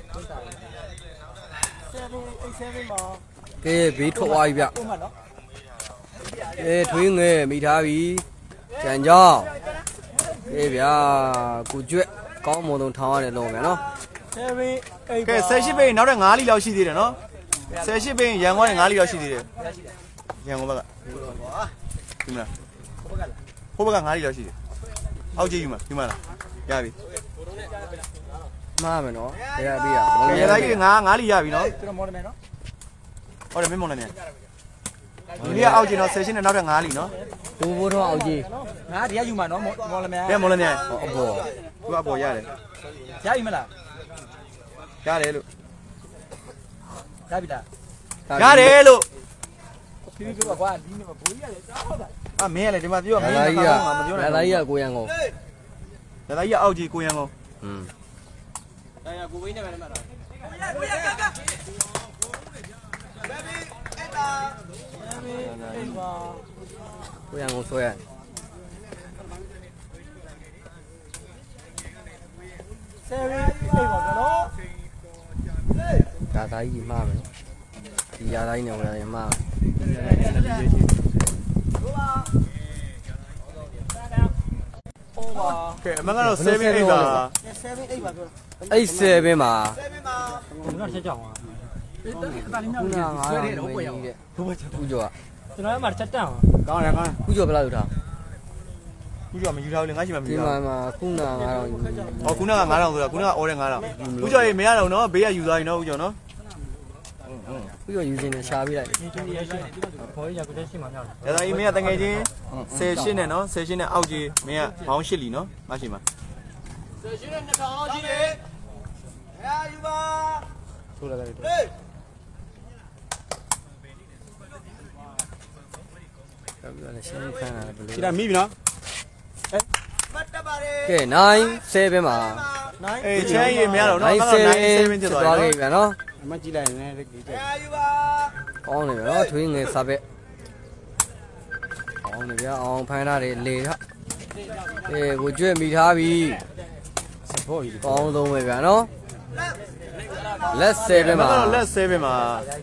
seven eight seven ပါကဲဘေးထွက်သွားပြီဗျပုံမှန်နော်အေးထွေးငယ်မိထားပြီကြံကြောင်းကဲဗျာကိုကျွတ်ကောင်းမွန်ဆုံးထောင်းရတယ်လို့ဗျာနော် seven eight ကဲ session ပေးနောက်ထပ်၅လီလောက်ရှိသေးတယ်နော် session ပေးရန်ကုန်နဲ့၅လီလောက်ရှိသေးတယ်ရန်ကုန်ဘက်ကဒီမလားဟိုဘက်က၅လီလောက်ရှိတယ်အောက်ကြည့်ယူမှာဒီမလားရပြီမှားမယ်နော်ဘယ်ရပြီอ่ะငယ်သားကြီးငါ၅လီရပြီနော်ကျွန်တော်မော်ဒယ်မယ်နော်ဟုတ်တယ်မင်းမောင်လည်းမြန်ဒီနေ့အောက်ကျင်တော့ session နဲ့နောက်ထပ်၅လီနော်ဒူဘိုးတော့အောင်ကြီးငါတရားယူမှာနော်မော်လမြိုင်ဘယ်မောင်လည်းမြန်အဘောသူကအပေါ်ရတယ်ရယူမလားရတယ်လို့ရပြီလားရတယ်လို့ပြီးပြီးပြောကွာဒီနေ့မဘိုးကြီးရတယ်ကြားဟုတ်တာအမင်းကလည်းဒီမှာပြောမလာင်းလာကကြီးကမပြောလာနဲ့လာကြီးကကိုရန်ကုန်လာလာကြီးအောက်ကြီးကိုရန်ကုန်อืมအဲကိုဝင်းနေမယ်မှာတော့ကိုရကကဘေဘီအဲ့တာဘေဘီအဲ့ပါကိုရန်ကုန်ဆွဲရ seven eightပါကတော့ဒါသားကြီးမှားမယ်ဒီရာသားကြီးနဲ့ဝင်ရတယ်မှားဟိုပါကဲအမှန်ကတော့seven eightပါ seven eightပါပြော eight sevenမှာ seven ပါဘယ်တော့ချက်ကြောင်อ่ะအဲ့ဒါလေးမြောက်ခုနနေကငါးဆွဲတော့တယ်တော့ဝင်ပွဲရကြီးအောင်တဲ့ဘယ်ချက်ဥကျော်ကကျွန်တော်ကမှချက်တန့်အောင်ကောင်းတယ်ကောင်းတယ်ဥကျော်ဘယ်လောက်ယူထားခုကျော်မယူထားဘူးလေငါရှိမှမဒီယူမှာထားမှာခုနကငါးတော့ဟောခုနက9000ဆိုတာခုနကအော်တဲ့9000ခုကျော်ရေမရတော့နော်ဘေးကယူသွားပြီနော်ခုကျော်နော်ဥကျော်ယူစင်းနဲ့ရှာပေးလိုက်ဒီတူရရှိဘောကြီးရကိုတက်ရှိမှမြောက်တယ်ဒါသာကြီးမင်းကတငယ်ချင်းsessionနဲ့နော် session နဲ့အောက်ကြီးမင်းကဘောင်း၈လီနော်မရှိမှာ session နဲ့နှစ်ထောင်အောင်ကြီးလေအာယူပါထိုးလိုက်လိုက်ဟေးဆက်ပြီးတော့ရှင်းခန်းလာဘယ်လိုခြေတာမိပြီနော်မတ်တပါတယ်ကဲnine sevenမှာ nine အေးချမ်းရေမရတော့နော် nine ကတော့ seven nine seven ဖြစ်သွားပြီပြီဗျာနော်အမကြည့်လိုက်ရင်လည်းဒီတဲ့အာယူပါကောင်းနေဗျာနော်ထွေးငယ်စားပဲကောင်းနေဗျာအောင်ဖမ်းထားတယ်လေထအေးကိုကျွတ်မိထားပြီစပေါ်ကြီးကောင်းဆုံးပဲဗျာနော်လက်seven မှာကတော့လက်sevenမှာ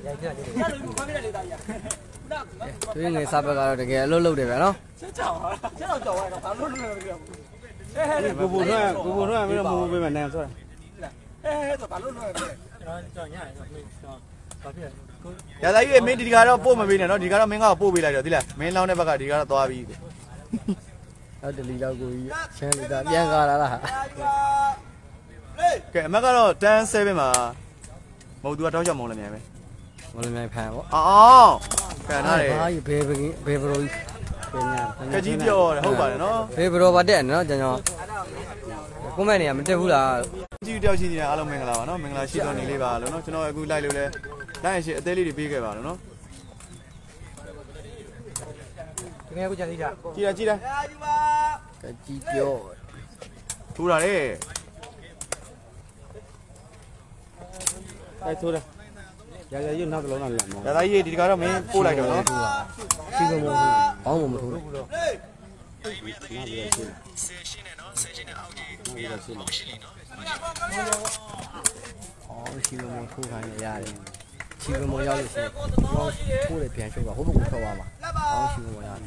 ထွေးငယ်စားပဲကတော့တကယ်အလုပ်လုပ်တယ်ဗျာနော်ချက်ကြောင်ချက်တော့ကြောင်ရတော့ဘာလို့လဲမပြောဘူးအဲဟဲ့ကိုဘူထွန်းကိုဘူထွန်းကမင်းတို့မဟုတ်ပေးမယ်နဲ့ဆိုတာအဲဟဲ့တော့ဘာလို့လဲကျွန်တော်ကြောင်ရတယ်ဆိုတော့ဘာဖြစ်လဲရသားကြီးမင်းဒီကတော့ပို့မပေးနဲ့နော်ဒီကတော့မင်းကပို့ပေးလိုက်တော့ဒီလားမင်းလောင်းတဲ့ဘက်ကဒီကတော့သွားပြီဟုတ်တယ်လီလောက်ကိုကြီးချမ်းလူသားပြန်ကားလာလားကဲအမကတော့တန်း7မှာမဟုတ်သူကတောက်ချက်မုံလည်းမြန်ပဲမလို့မြိုင်ဖန်ပေါ့အော်ကန်ထားတယ်ဘာကြီးဘယ်ဘယ်ဘယ်ဘရိုကြီးဘယ်ညာကကြီးပြောတယ်ဟုတ်ပါတယ်နော်ဘယ်ဘရိုပါတက်နော်ကျွန်တော်ကွန်မန့်နေရမတက်ဘူးလားကြီးတယောက်ရှိနေတာအားလုံးမင်္ဂလာပါနော်မင်္ဂလာရှိတော်နေလေးပါလို့နော်ကျွန်တော်အခုလိုက်လို့လဲလိုက်ရင်ရှိအသေးလေးတွေပေးခဲ့ပါလို့နော်တကယ်ကိုကြည့်ကြကြည်ရကြည်တယ်ကကြီးပြောထူတာလေအဲထိုးတယ်ရရရွနောက်တစ်လုံးလောက်လာမောရသားကြီးဒီကတော့မင်းပို့လိုက်တော့နော်ရှိကမောဘောင်းမမထိုးဘူးနောက်ပြီးတော့ရှင်းဆယ်ရှင်းနဲ့နော်ဆယ်ရှင်းနဲ့အောက်ကြီးပြီးတော့ရှင်းလို့ရှင်းလीနော်အော်ရှိကမောထိုးခိုင်းရတယ်ရှိကမောရောက်လို့ရှိရင်ထိုးတယ်ပြန်ရှုပ်ပါဟိုဘက်ကထွက်သွားမှာအော်ရှိကမောရတယ်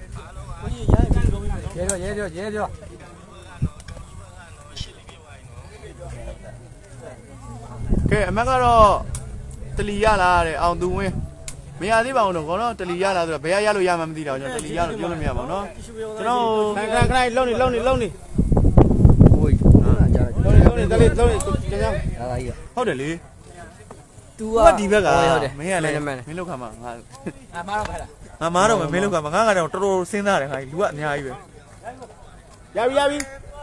ရဲတော့ရဲတော့ရဲတော့ကဲအမကတော့တလီရလာတဲ့အောင်သူဝင်းမရသေးပါဘူးတော့ကောနော်တလီရလာဆိုတော့ဘယ်ရရလို့ရမှမသိတော့ကျွန်တော်တလီရလို့ပြောလို့မရပါဘူးနော်ကျွန်တော်ခဏခဏလုံးနေလုံးနေလုံးနေဟိုးဟာကြာလုံးနေလုံးနေတလေးလုံးနေကြမ်းကြမ်းလာလာကြီးဟုတ်တယ်လေ तू ကဒီဘက်ကမင်းကလည်းမင်းလောက်ခါမှာငါအမားတော့ဖက်လားငါမားတော့မင်းလောက်ခါမှာငါကတော့တော်တော်စဉ်းစားတယ်ခါလူကအများကြီးပဲရပြီရပြီ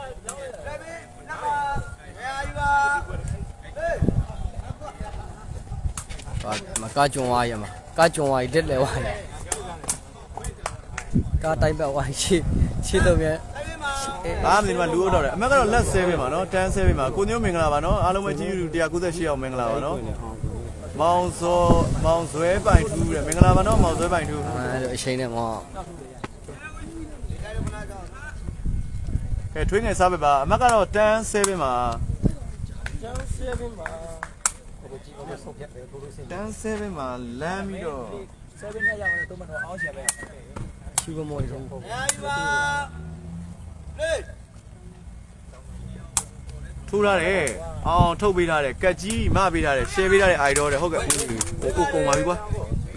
မကားကြုံသွားရမှာကားကြုံသွားရတက်လဲသွားတယ်ကားတိုင်းပတ်သွားရှေ့ရှေ့တော့မြဲဒါမှမဟုတ်လူတော့တယ်အမကတော့လက်7မှာနော်တန်း7မှာကိုညိုမင်္ဂလာပါနော်အားလုံးပဲကြီးလူone ninety-eightအောင်မင်္ဂလာပါနော်မောင်စောမောင်ဇွဲပိုင်ထူးတယ်မင်္ဂလာပါနော်မောင်ဇွဲပိုင်ထူးအဲလိုအချိန်နဲ့မောကဲထွေးငယ်စားပဲပါအမကတော့တန်း7မှာကျောင်းဆယ်ဘင်းမှာဘယ်ကြည့်အောင်ဆုတ်ပြတ်တယ်ဘိုးလို့စင်တန်း7မှာလမ်းပြီးတော့ဆယ်ဘင်းနဲ့ရောက်တယ်တော့မတော့အောင်းချင်ပဲရှိကမောဆုံးပေါ့ထိုးထားတယ်အောင်ထုတ်ပေးထားတယ်ကက်ကြီးမပေးထားတယ်ရှယ်ပေးထားတယ်အိုင်ဒေါ်တယ်ဟုတ်ကဲ့ကိုကုန်ပါပြီကွာ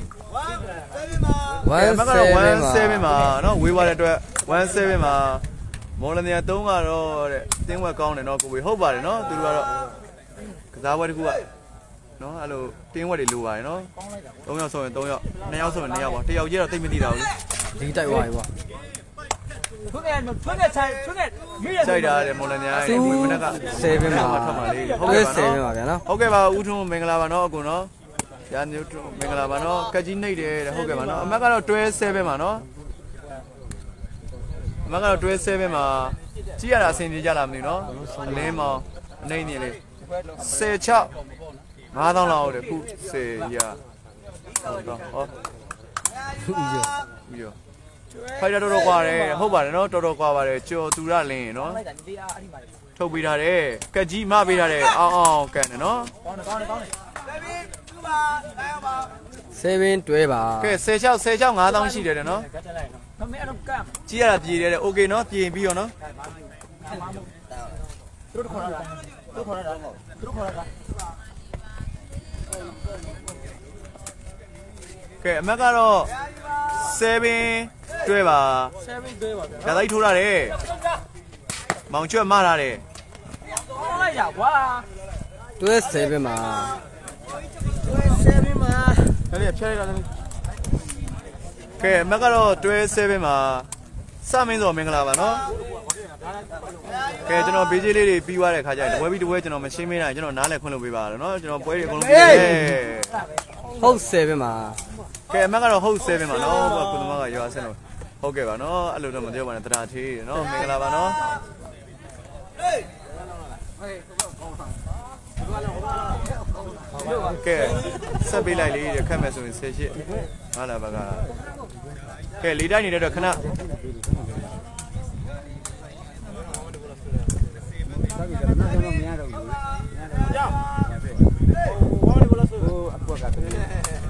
one မကတော့ seven one sevenမှာနော်ဝေးသွားတဲ့အတွက်one sevenမှာမော်လနီယာသုံးကတော့တဲ့တင်းဝက်ကောင်းတယ်နော်ကိုဝေဟုတ်ပါတယ်နော်သူတို့ကတော့ကစားပွဲတစ်ခုကနော်အဲ့လိုတင်းဝက်တွေလိုပါတယ်နော်သုံးယောက်ဆိုရင်သုံးယောက်နှစ်ယောက်ဆိုရင်နှစ်ယောက်ပါတစ်ယောက်ကြီးတော့တိတ်မသိတာဘူးဒီတိုက်သွားပြီပေါ့ထွန်းငယ်ထွန်းငယ်ဆိုင်ထွန်းငယ်မိရကြိုက်တာတဲ့မော်လနီယာရဲ့ဝေမနက်က seven မှာထွက်မှာလေးဟုတ်ကဲ့ seven ပါဗျာနော်ဟုတ်ကဲ့ပါဦးထွန်းမင်္ဂလာပါနော်အကူနော်ရာမျိုးမင်္ဂလာပါနော်ကက်ကြီးနှိပ်တယ်တဲ့ဟုတ်ကဲ့ပါနော်အမကတော့တွဲsevenပါနော်အမကတော့တွဲsevenမှာကြည့်ရတာအဆင်ပြေကြလားမသိဘူးနော်လင်းမောင်အနေနေလေးsix five thousandလောက်ဟုတ်တယ်ခု10ရဟုတ်တော့ဟောဦးရပြီးတော့ဖိုက်တာတော်တော်ကွာတယ်ဟုတ်ပါတယ်နော်တော်တော်ကွာပါတယ်ကြော်သူရလင်းနော်လိုက်တာဒီအားအဲ့ဒီမှာထုတ်ပေးထားတယ်ကက်ကြီးမပေးထားတယ်အောင်းအောင်းကန်တယ်နော်ကောင်းတယ်ကောင်းတယ်ကောင်းတယ် seven တွဲပါကဲsix six six five thousandရှိတယ်တဲ့နော်ကတ်တက်လိုက်နော်မမေအဲ့တော့ကတ်ကြည့်ရတာပြေတယ်တဲ့โอเคနော်ပြင်ပြီးရောနော်သူတို့ခေါ်တာသူတို့ခေါ်တာသူတို့ခေါ်တာကဲအမက်ကတော့sevenတွဲပါ seven တွဲပါဗျာဒါသိထိုးရတယ်မောင်ကျွတ်မထားတယ်ကောင်းလိုက်ရကွာတွဲsevenမှာ seven မှာဒါလေးဖြတ်လိုက်တာလေကဲအမက်ကတော့တွဲsevenမှာစမင်းစောမင်္ဂလာပါနော်ကဲကျွန်တော်ဘေးကြီးလေးတွေပြီးသွားတဲ့ခါကျရင်တပွဲပြီးတပွဲကျွန်တော်မရှင်းမင်းနိုင်ကျွန်တော်နားလည်ခွင့်လုပ်ပေးပါရနော်ကျွန်တော်ပွဲတွေအကုန်လုံးပြီးတယ်ဟုတ် seven မှာကဲအမက်ကတော့ဟုတ်sevenပါနော်ကိုသမားကရွာဆင်းလို့ဟုတ်ကဲ့ပါနော်အဲ့လိုတော့မပြောပါနဲ့တရားသေးတယ်နော်မင်္ဂလာပါနော်ကဲဆက်ပေးလိုက်လေခက်မဲ့ဆိုရင်ဆယ်ရှစ်ဟာလာပါကကဲလေးတိုင်းနေတဲ့တော့ခဏဒါပြီတော့နောက်တော့မရတော့ဘူးကြောက်ဘောလေးဘလို့ဆိုအကွက်ကတည်းက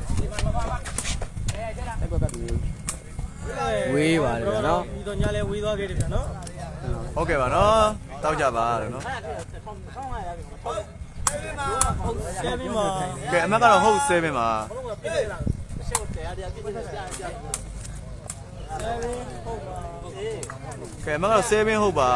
အဲ့ကွက်ကတည်းကဝေးပါတယ်ဗျာနော်ဒီတော့ညာလဲဝေးသွားခဲ့တယ်ဗျာနော်ဟုတ်ကဲ့ပါနော်တောက်ကြပါလို့နော် seven မှာကဲအမက်ကတော့ဟုတ်sevenပါဘကဲမကတော့sevenဟုတ်ပါ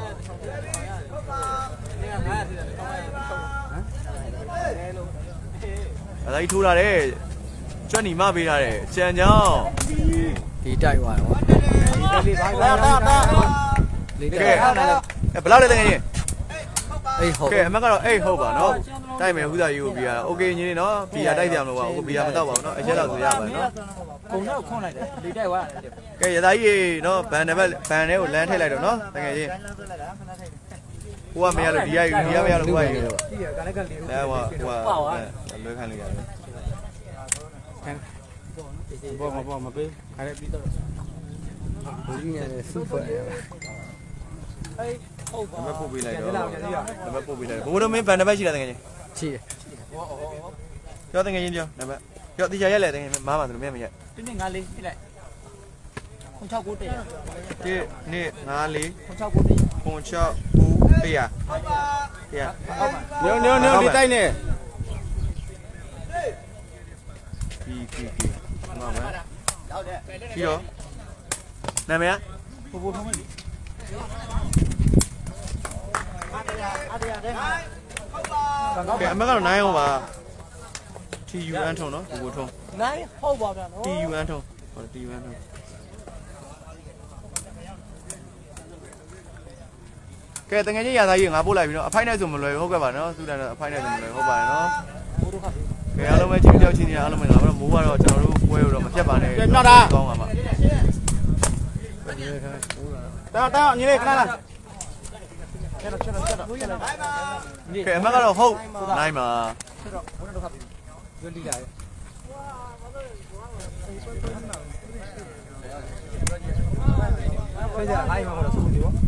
အဲ့ဒါကြီးထိုးလာတယ်ကြွက်နီမပေးထားတယ်ကြံကြောင်းဒီတိုက်သွားတော့လေးပါလာလာလာလေးကဲဘယ်လောက်လဲတကယ်ချင်းအေးဟုတ်ကဲအမကတော့အေးဟုတ်ပါနော်တိုက်မယ်ဟူသာယူပြီးရတာโอเคညီလေးနော်ဘီယာတိုက်ကြမလို့ပါအခုဘီယာမတော့ပါဘူးနော်အချက်တော့ဆိုရပါနော်ပုံတော့ခွန်းလိုက်တယ်လေးတိုက်သွားတယ်ကဲရသားကြီးနော်ဘန်နံပါတ်ဘန်ထဲကိုလမ်းထည့်လိုက်တော့နော်တကယ်ချင်းဟိုကမရလို့ဒီရယူဒီရမရလို့ဟိုကယူတော့ကြည့်ရကလည်းကလေးအဲဟိုဟိုလွယ်ခိုင်းလိုက်ရတယ်ဘောမဘောမပေးခါရပြီးတော့ဘူးကြီးနဲ့စူဖွဲ့ရပါဟေးဟုတ်ပါနံပါတ်ပို့ပေးလိုက်တော့နံပါတ်ပို့ပေးလိုက်ဘိုးတော်မင်းဘန်နံပါတ်ရှိတာတကယ်ချင်းရှိတယ်ပြောတကယ်ချင်းပြောနံပါတ်ပြောတီချာရက်လဲတကယ်ချင်းမားပါတယ်မင်းမရက်ဒီနေ့ငါလေးပြလိုက်ခွန်ချောက်ကိုတည်းဒီနေ့ငါးလေးခွန်ချောက်ကိုတည်းခွန်ချောက်ဘူးတရားတရားညိုညိုညိုဒီတိုက်နေဒီဒီဒီမှန်ပါရှိတော့နာမည်ဘိုးဘိုးထုံးမလို့အားရတဲ့ကဲအမကတော့နိုင်အောင်ပါ T U N ထုံနော်ဘိုးထုံနိုင်ဟုတ်ပါဗျာနော် T U N ထုံဟော T U N ထုံကဲတကယ်ကြီးရသားကြီးငါပို့လိုက်ပြီနော်အဖိုက်နဲ့ဆိုမလွယ်ဟုတ်ကဲ့ပါနော်သူတန်းတော့အဖိုက်နဲ့ဆိုမလွယ်ဟုတ်ပါတယ်နော်ဘိုးတို့ခါကဲအားလုံးပဲချင်းကြောက်ချင်းနေအားလုံးပဲငါတော့မိုးကတော့ကျွန်တော်တို့ပွဲတော့မပြတ်ပါနဲ့ကောင်းပါမှာတောင်းတောင်းညီလေးခဏလားချက်တော့ချက်တော့ချက်တော့ချက်တော့ကဲအမကတော့ဟုတ်နိုင်ပါချက်တော့ဘိုးတို့ခါပြီရွလီလာရဲ့ဆွေးကြအိုင်မှာတော့စုကြည့်ပေါ့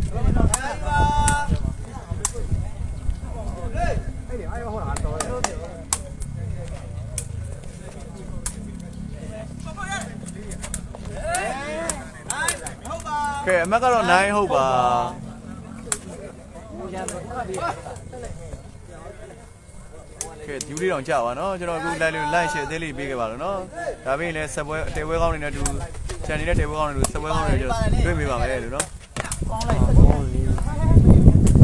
အဲ့ဒီအိုင်မှာဟောတာတော့ကဲအမကတော့နိုင်ဟုတ်ပါကဲဒီလေးတော့ကြာပါနော်ကျွန်တော်အခုလိုက်လို့လိုက်ရှယ်သေးလေးပေးခဲ့ပါလို့နော်ဒါပြင်လည်းဆက်ပွဲတဲပွဲကောင်းနေတဲ့သူချန်နေတဲ့တဲပွဲကောင်းနေလို့ဆက်ပွဲကောင်းနေကြတော့တွေ့မိပါမယ်လို့နော်ကောင်းလိုက်ကောင်းလေး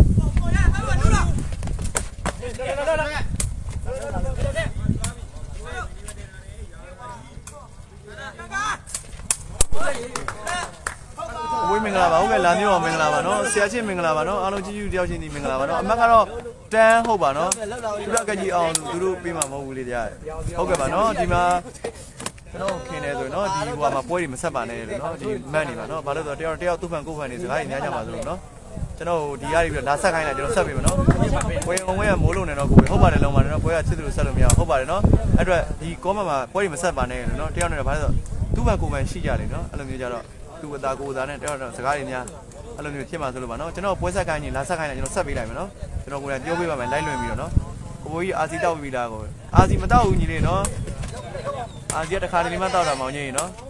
ဝေးမင်္ဂလာပါဟုတ်ကဲ့လာမျိုးအောင်မင်္ဂလာပါနော်ဆရာချင်းမင်္ဂလာပါနော်အားလုံးကြီးကြီးတယောက်ချင်းဒီမင်္ဂလာပါနော်အမကတော့တန်းဟုတ်ပါနော်သူတို့ကကြီးအောင်သူတို့ပေးမှာမဟုတ်ဘူးလေတရားဟုတ်ကဲ့ပါနော်ဒီမှာကျွန်တော်ခင်နေဆိုရင်နော်ဒီဟိုမှာပွဲတွေမဆက်ပါနဲ့လို့နော်ဒီမတ်နေပါနော်ဘာလို့ဆိုတော့တယောက်တယောက်သူ့ဖန်ကိုယ်ဖန်နေစကားတွေများကြပါသလိုနော်ကျွန်တော်ဒီရည်ပြီးတော့လာဆက်ခိုင်းလိုက်ကျွန်တော်ဆက်ပေးမယ်နော်ပွဲဝင်ဝင်ကမိုးလုံးနေတော့ကိုယ်ဟုတ်ပါတယ်လုံးပါတယ်နော်ပွဲကချစ်သူလို့ဆက်လို့မရဟုတ်ပါတယ်နော်အဲ့အတွက်ဒီကောမမှာပွဲတွေမဆက်ပါနဲ့လို့နော်တယောက်နဲ့တော့ဘာလို့ဆိုသူ့ဖန်ကိုယ်ဖန်ရှိကြတယ်နော်အဲ့လိုမျိုးကြတော့သူ့အသားကိုယ်သားနဲ့တယောက်တော့စကားတွေများအဲ့လိုမျိုးဖြစ်မှာဆိုလို့ပါနော်ကျွန်တော်ပွဲဆက်ခိုင်းရင်လာဆက်ခိုင်းလိုက်ကျွန်တော်ဆက်ပေးလိုက်မယ်နော်ကျွန်တော်ကိုယ်ကပြောပေးပါမယ်လိုက်လွင်ပြီးတော့နော်ကိုဘိုးကြီးအာစီတောက်ပြီးလားကိုအာစီမတောက်ဘူးညီလေးနော်အာစီကတစ်ခါတလေမှတောက်တာမောင်ကြီးနော်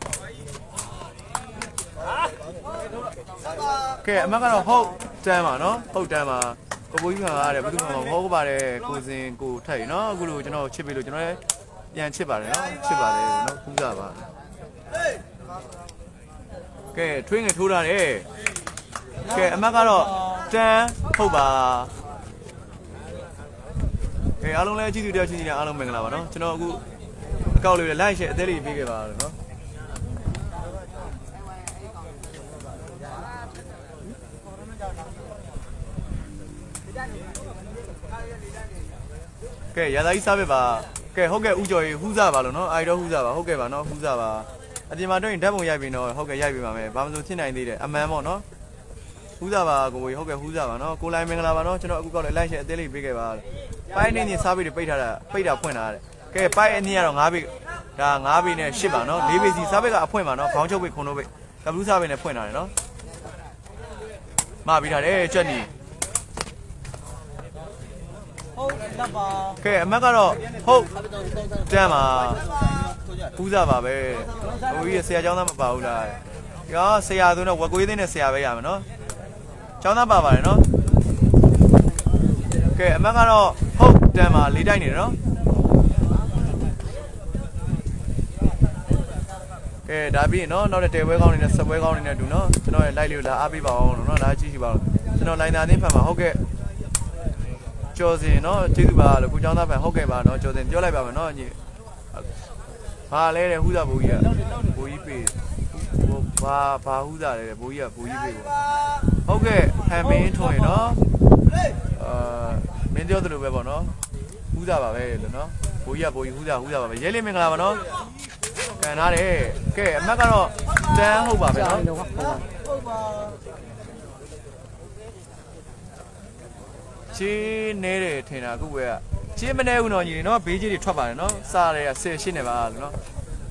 ကဲအမကတော့ဟုတ်တန်းပါနော်ဟုတ်တန်းပါကိုဘိုးကြီးမှာရတယ်ဘယ်သူမှမဟုတ်ပါတယ်ကိုစင်ကိုထိုက်နော်အခုလိုကျွန်တော်ချစ်ပေးလို့ကျွန်တော်လည်းပြန်ချစ်ပါတယ်နော်ချစ်ပါတယ်နော်ကူးစားပါကဲထွင်းငယ်ထိုးထားတယ်ကဲအမကတော့တန်းဟုတ်ပါကဲအားလုံးလည်းကြည့်သူတယောက်ချင်းချင်းအားလုံးမင်္ဂလာပါနော်ကျွန်တော်အခုအကောက်လေးလိုက်ရှယ်အသေးလေးပေးခဲ့ပါလို့နော်ကဲရသားကြီးစားပဲပါကဲဟုတ်ကဲ့ဥကျော်ကြီးဟူးစားပါလို့နော်အိုက်တော့ဟူးစားပါဟုတ်ကဲ့ပါနော်ဟူးစားပါအပြင်မှာတွေ့ရင်ဓာတ်ပုံရိုက်ပြီးတော့ဟုတ်ကဲ့ရိုက်ပြီးပါမယ်ဘာမှမဆိုဖြစ်နိုင်သေးတယ်အမှန်ပေါ့နော်ဟူးစားပါကိုကြီးဟုတ်ကဲ့ဟူးစားပါနော်ကိုလိုင်းမင်္ဂလာပါနော်ကျွန်တော်အခုကောက်လေးလိုက်ရှယ်အသေးလေးပေးခဲ့ပါပိုင်းနေနေစားပြီးပိတ်ထားတာပိတ်တာဖွင့်ထားတယ်ကဲပိုင်းအနည်းကတော့၅ပေဒါ၅ပေနဲ့၈ပါနော်၄ပေစီစားပိတ်ကအဖွင့်ပါနော်ခေါင်းချုပ်ပိတ်ခုံတို့ပိတ်ကဘလူးစားပိတ်နဲ့ဖွင့်ထားတယ်နော်မပြီးထားတယ်ကြက်နီဟုတ်လက်ပါကဲအမတ်ကတော့ဟုတ်တန်းပါပူးစားပါပဲဟိုကြီးဆရာကျောင်းသားမပါဘူးလားရောဆရာဆိုတော့ဝက်ကွေးသိန်းနဲ့ဆရာပဲရမယ်နော်ကျောင်းသားပါပါတယ်နော်ကဲအမတ်ကတော့ဟုတ်တန်းပါလေးတိုက်နေတယ်နော်ကဲဒါပြီးနော်နောက်တဲ့တဲပွဲကောင်းနေတဲ့ဆက်ပွဲကောင်းနေတဲ့တူနော်ကျွန်တော်ရဲ့ live လေးကိုလာအားပေးပါအောင်နော်လာကြည့်ကြည့်ပါဦးကျွန်တော်လိုင်းသားသင်းဖန်မှာဟုတ်ကဲ့ကျော်စင်နော်ကျေးဇူးပါလို့ကိုကျောင်းသားဖန်ဟုတ်ကဲ့ပါနော်ကျော်စင်ပြောလိုက်ပါမယ်နော်ညီဘာလဲတဲ့ဟူးတာဘိုးကြီးကဘိုးကြီးပေးဟိုဘာဘာဟူးတာလဲဘိုးကြီးကဘိုးကြီးပေးပေါ့ဟုတ်ကဲ့ဟန်မင်းထွင်နော်အာမင်းပြောသလိုပဲပေါ့နော်ဟူးတာပါပဲလို့နော်ဘိုးကြီးကဘိုးကြီးဟူးတာဟူးတာပါပဲရဲလေးမင်္ဂလာပါနော်ကန်ထားတယ်ကဲအမတ်ကတော့တန်းဟုတ်ပါပဲနော်ချီးနေတယ်ထင်တာအခုပဲကချီးမနေဘူးနော်ညီနော်ဘေးကြီးတွေထွက်ပါတယ်နော်စားတယ်ကဆယ်ရှင်းနေပါလို့နော်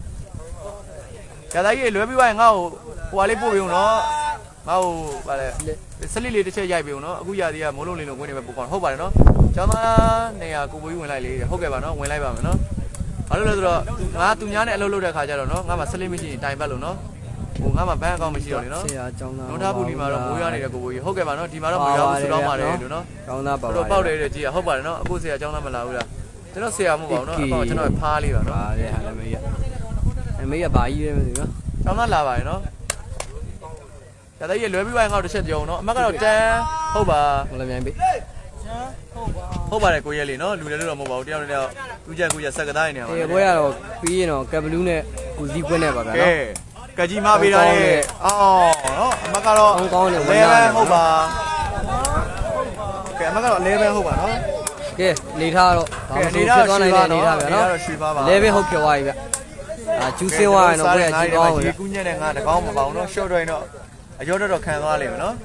ကျသားကြီးလွဲပြီးသွားရင်ငါ့ကိုဟိုဟာလေးပို့ပေးဦးနော်ငါ့ကိုဗါလဲစလစ်လေးတစ်ချက်ရိုက်ပေးဦးနော်အခုရသေးကမိုးလုံးလေးလုံးဝင်နေပဲပို့ကောင်းဟုတ်ပါတယ်နော်ကျောင်းသားနေရာကိုပိုးကြီးဝင်လိုက်လေဟုတ်ကဲ့ပါနော်ဝင်လိုက်ပါမယ်နော်ဘာလို့လဲဆိုတော့ငါသူများနဲ့အလုပ်လုပ်တဲ့ခါကျတော့နော်ငါမှစလစ်မရှိရင်တိုင်ပတ်လို့နော်ဟိုငါမှဘန်းအကောင့်မရှိတော့လေနော်ဆရာကျောင်းသားလုံးထားဘူးဒီမှာတော့မိုးရနေတဲ့ကိုပိုးကြီးဟုတ်ကဲ့ပါနော်ဒီမှာတော့မိုးရဘူးဆိုတော့ပါတယ်လို့နော်ကျောင်းသားပါတော့ပေါက်တယ်တဲ့ကြီးဟုတ်ပါတယ်နော်အခုဆရာကျောင်းသားမလာဘူးလားကျွန်တော်ဆရာမဟုတ်ပါဘူးနော်အကောင့်ကျွန်တော်ဖားလေးပါနော်ပါတယ်ဟာလည်းမေးရအမေးရဘာကြီးလဲမသိဘူးနော်ကျောင်းသားလာပါတယ်နော်ကျတဲ့ကြီးလွယ်ပြီးသွားရင်ငါ့တစ်ချက်ကြောင်းနော်အမကတော့တန်းဟုတ်ပါမလည်းမြိုင်ပြီဟုတ်ပါတယ်ကိုရဲလေးနော်လူလည်းလို့တော့မဟုတ်ပါဘူးတယောက်နဲ့တယောက်သူချက်ကိုရဆက်ကသားနေနေပါအေးဘွဲကတော့ပြီးရင်တော့ကက်ဘလူးနဲ့ကိုစီးခွင်းနဲ့ပါဗျာနော်ကဲကကြီးမပေးတာလေအော်နော်အမကတော့ကောင်းကောင်းနဲ့ဝင်လာတယ်ဟုတ်ပါကဲအမကတော့ level ဟုတ်ပါနော်ကဲနေထားတော့ဘာလို့ဖြစ်သွားနိုင်လဲနေထားဗျာနော် level ဟုတ်ဖြစ်သွားပြီဗျအာကျူးစင်းသွားရင်တော့ဘွဲကြီးကောင်းတယ်ကူးညက်နဲ့ငါတကောင်းမပါဘူးနော် short တော့ရင်တော့အရောတော့ခံသွားလိမ့်မယ်နော်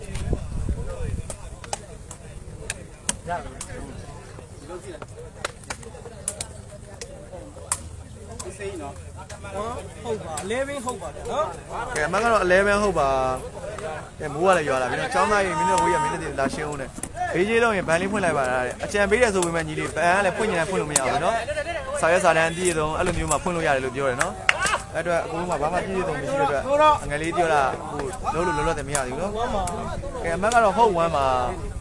ဟုတ်ပါအလဲဘင်းဟုတ်ပါနော်ကဲအမကတော့အလဲဘင်းဟုတ်ပါကဲမိုးကလည်းရွာလာပြီနော်ចောင်းသားရင်မင်းတို့ဝေးရမင်းတို့လာရှင်းဦးနဲ့ဘေးကြီးလုံးရင်ဘန်လေးဖွင့်လိုက်ပါလားတဲ့အကြံပေးတယ်ဆိုပေမဲ့ညီလေးဘန်ကလည်းဖွင့်နေတယ်ဖွင့်လို့မရဘူးနော်စာရွက်စာတမ်းအပြည့်အစုံအဲ့လိုမျိုးမှဖွင့်လို့ရတယ်လို့ပြောတယ်နော်အဲ့အတွက်အကုန်လုံးကဘာမှပြည့်စုံမရှိတဲ့အတွက်အငယ်လေးပြောတာဟိုလုံးလို့လောလောတယ်မရဘူးနော်ကဲအမကတော့ဟုတ်ဝမ်းပါ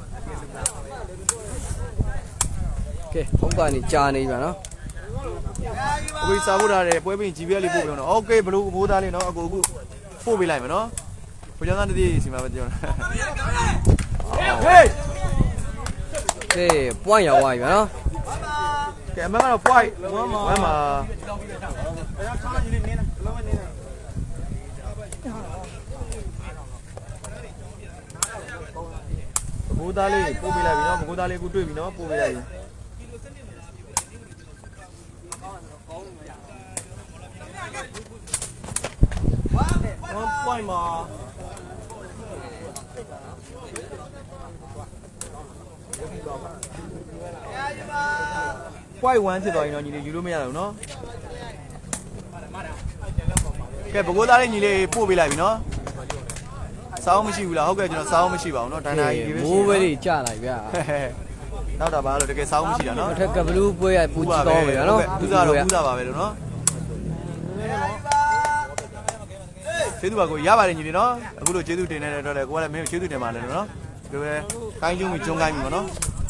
ကဲဟုတ်ကနေကြာနေပြီနော်โอเคစာဖို့ထားတယ်ပွဲပြီး ဂျီ ပီ အက် လေးပို့ပြီးတော့โอเคဘလို့ဘိုးသားလေးနော်အကိုအခုပို့ပေးလိုက်မယ်နော်ဘုရားသားတတိစီမှာပဲပြောတာဟေးကဲ point ရောက်သွားပြီနော်ကဲအမကတော့ point ဝမ်းမှာဘိုးသားလေးပို့ပေးလိုက်ပြီနော်ဘိုးသားလေးကိုတွေ့ပြီနော်ပို့ပေးလိုက်ပြီပွိုင်းမှာပွိုင်းဝမ်းဖြစ်သွားရင်တော့ညီလေးယူလို့မရတော့ဘူးနော်ကဲဘကိုးသားလေးညီလေးပို့ပေးလိုက်ပြီနော်စောင်းမရှိဘူးလားဟုတ်ကဲ့ကျွန်တော်စောင်းမရှိပါဘူးနော်ဒိုင်နာကြီးမိုးပဲကြီးကြာလိုက်ဗျာနောက်တာပါလို့တကယ်စောင်းမရှိတာနော်ထက်ကဘလူးပွဲရပူချတော့ပဲနော်ပူစားတော့ပူစားပါပဲလို့နော်ကျေးဇူးပါကိုရပါတယ်ညီလေးနော်အခုလိုကျေးဇူးတင်နေတဲ့အတွက်လည်းကိုကလည်းမင်းကိုကျေးဇူးတင်ပါတယ်နော်ဒီလိုပဲကိုင်းကျုံပြီးကျုံကိုင်းပြီပေါ့နော်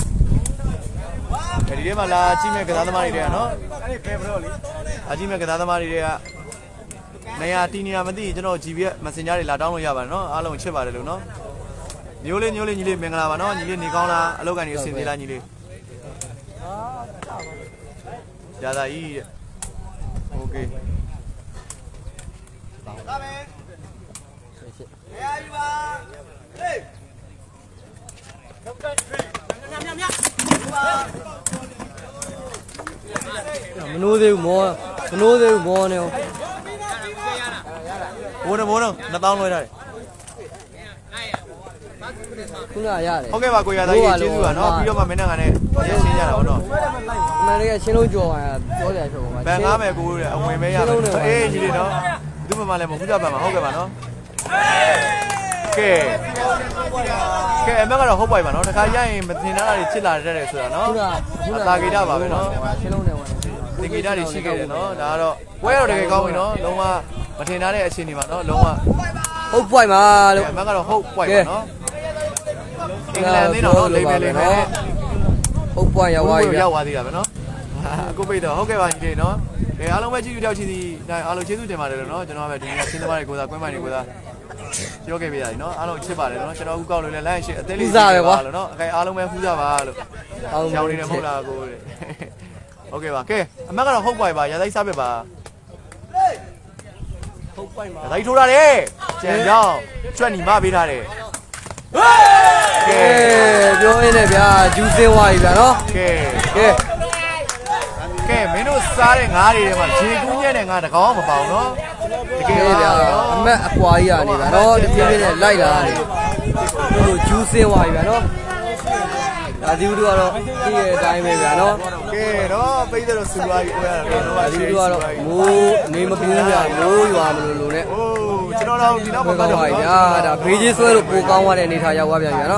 ဒီထဲမှာလာကြည့်မဲ့ကစားသမားတွေတွေကနော်အဲ့ဒီဖဲဘလို့လေအကြည့်မဲ့ကစားသမားတွေတွေကနေရာတီနေရာမသိကျွန်တော် ဂျီ ပီ အက် Messenger တွေလာတောင်းလို့ရပါတယ်နော်အားလုံးချစ်ပါတယ်လို့နော်မျိုးလေးမျိုးလေးညီလေးမင်္ဂလာပါနော်ညီလေးနေကောင်းလားအလုပ်ကနေအဆင်ပြေလားညီလေးရတာကြီးโอเคလာမယ်နေရာကြီးပါဟေးမနိုးသေးဘူးမောမနိုးသေးဘူးမောနေအောင်ဘိုးတော့ဘိုးတော့နှစ်သောင်းလွှဲထားတယ်ခုနရတယ်ဟုတ်ကဲ့ပါကိုရသားကြီးကျေးဇူးပါနော်ပြီးတော့မှမင်းနဲ့ငါနဲ့ရှင်းကြတာပေါ့နော်အမှန်တကယ်ရှင်းလို့ကြော်ပါပြောစရာချောပါဘန်ငားမယ်ကိုအဝင်မဲရတယ်အေးကြီးလေးနော်ဒီမှာလည်းမဟုတ်ကြပါမှာဟုတ်ကဲ့ပါနော်ကဲကဲအမေကတော့ဟုတ်ပါပြီပါနော်တခါရရင်မတင်တာတွေချစ်လာတတ်တယ်ဆိုတာနော်ခုနတာဂီတာပါပဲနော်ရှင်းလုံးနဲ့ဝင်တင်ဂီတာတွေရှိခဲ့တယ်နော်ဒါကတော့ပွဲတော့တကယ်ကောင်းပြီနော်လုံးဝမတင်ထားတဲ့အချိန်ဒီမှာနော်လုံးဝဟုတ်ပွိုင်ပါလို့အမေကတော့ဟုတ်ပွိုင်ပါနော်အင်္ဂလန်သေးတော့လေးပဲလေးပဲဟုတ်ပွိုင်ရောက်သွားပြီရောက်သွားသေးတာပဲနော်အခုပိတ်တော့ဟုတ်ကဲ့ပါညီလေးနော်ကဲအားလုံးပဲကြည့်ကြတော့ချီစီအားလုံးကျေးဇူးတင်ပါတယ်လို့နော်ကျွန်တော်ကပဲဒီနေ့ရှင်းသမားတွေကိုသာကွင်းပိုင်တွေကိုသာပြောခဲ့ပြရတယ်နော်အားလုံးချစ်ပါတယ်နော်ကျွန်တော်အခုကောက်လို့လည်း line ရှင်းအသေးလေးပါလို့နော်အကဲအားလုံးပဲဖူးကြပါလို့ရှောင်းနေတယ်မဟုတ်လားကိုโอเคပါကဲအမတ်ကတော့ဟုတ်ပါပါရသိစားပြပါဟုတ်ပိုက်ပါဒါထိုးရတယ်ကြံကြောင်းကျွတ်ညီမပေးထားတယ်ကဲပြောရင်းနဲ့ဗျာဂျူးစင်းဝါကြီးဗျာနော်ကဲကဲကဲမင်းတို့စားတဲ့ငါးတွေထဲမှာခြေကူးညက်တဲ့ငါတကောင်မပေါအောင်နော်တကယ်ဗျာအမတ်အကွာကြီးကနေဗျာနော်တပြင်းပြင်းနဲ့လိုက်လာတယ်ဟိုဂျူးစင်းဝါကြီးဗျာနော်ဒါဒီဦးတို့ကတော့ဒီရဲ့အတိုင်းပဲဗျာနော်ကဲတော့ပိတ်တော့စူပါကြီးကိုရတာတော့ဒီဦးတို့ကတော့မိုးနေမပူးဗျာမိုးရွာမလို့လို့နဲ့အိုးကျွန်တော်တို့ဒီနောက်မှာကောင်းပါဗျာဒါဘေးကြီးဆွဲလို့ပိုကောင်းသွားတဲ့အနေထားရောက်သွားပြန်ဗျာနော်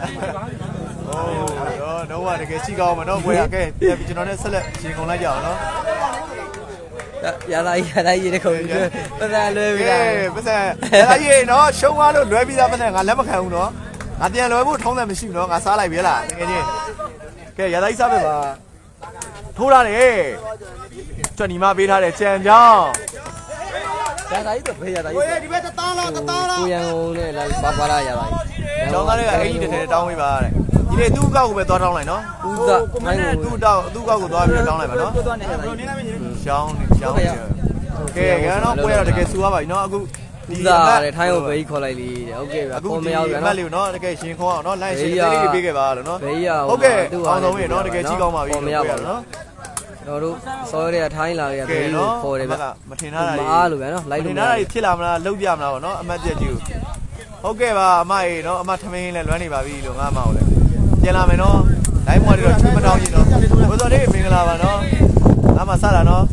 အိုးတော့တော့တကယ်ရှိကောင်းမှာနော်ကိုရကဲကျွန်တော်နဲ့ဆက်လက်ရှင်ကုန်လိုက်ကြအောင်နော်ရလာရလာရေးတဲ့ခုံကြီးပတ်စံလွဲပြီးတာပတ်စံရလာရေးနော်ရှုံးသွားလို့လွဲပြီးသားပတ်စံငါလက်မခံဘူးနော်ငါပြန်လွယ်ဖို့ထုံးတယ်မရှိဘူးနော်ငါစားလိုက်ပြီလားတကယ်ချင်းကဲရတိုင်းစားပဲပါထိုးရတယ်ကျွတ်ညီမပေးထားတယ်ကြံကြောင်းရတိုင်းတော့ဖေးရတိုင်းကိုရဒီဘက်တသားလားတသားလားကိုရန်ကုန်နဲ့ပါပါလာရတိုင်းကျောင်းသားတွေကအဲ့ဒီတည်းတောင်းပေးပါတဲ့ဒီလေသူ့ကောက်ကိုပဲသွားတောင်းလိုက်နော်ဦးသားမိုင်းကိုသူ့တောက်သူ့ကောက်ကိုသွားပြီးတောင်းလိုက်ပါနော်ရှောင်းရှောင်းကဲကတော့ကိုရတော့တကယ်စူရပါပြီနော်အခုဒီစားတယ်ထိုင်းကိုဘေးခေါ်လိုက်လေတဲ့ဟုတ်ကဲ့ဗျာခေါ်မရောက်ဗျာနော်မက်လေးနော်တကယ်ရှင်ခေါ်အောင်နော်လိုင်းရှင်လေးလေးပေးခဲ့ပါလို့နော်ဘေးရဟုတ်ကဲ့အောင်ဆုံးပြီနော်တကယ်ကြီးကောင်းပါပြီခေါ်မရောက်ပါနော်ကျွန်တော်တို့စောရတဲ့ထိုင်းလာခဲ့ဘေးကိုခေါ်တယ်ဗျာမထင်ထားတာမအားလို့ဗျာနော်လိုက်လို့မထင်ထားတာဖြစ်လာမလားလှုပ်ပြမလားပေါ့နော်အမတ်တက်ကြီးကိုဟုတ်ကဲ့ပါအမရေနော်အမထမင်းလည်းလွမ်းနေပါပြီလို့ငါအမကိုလည်းပြန်လာမယ်နော်လိုင်းမွားတွေတော့ချွေးမတောင်းကြီးနော်ဘိုးစောလေးမင်္ဂလာပါနော်အမစတာနော်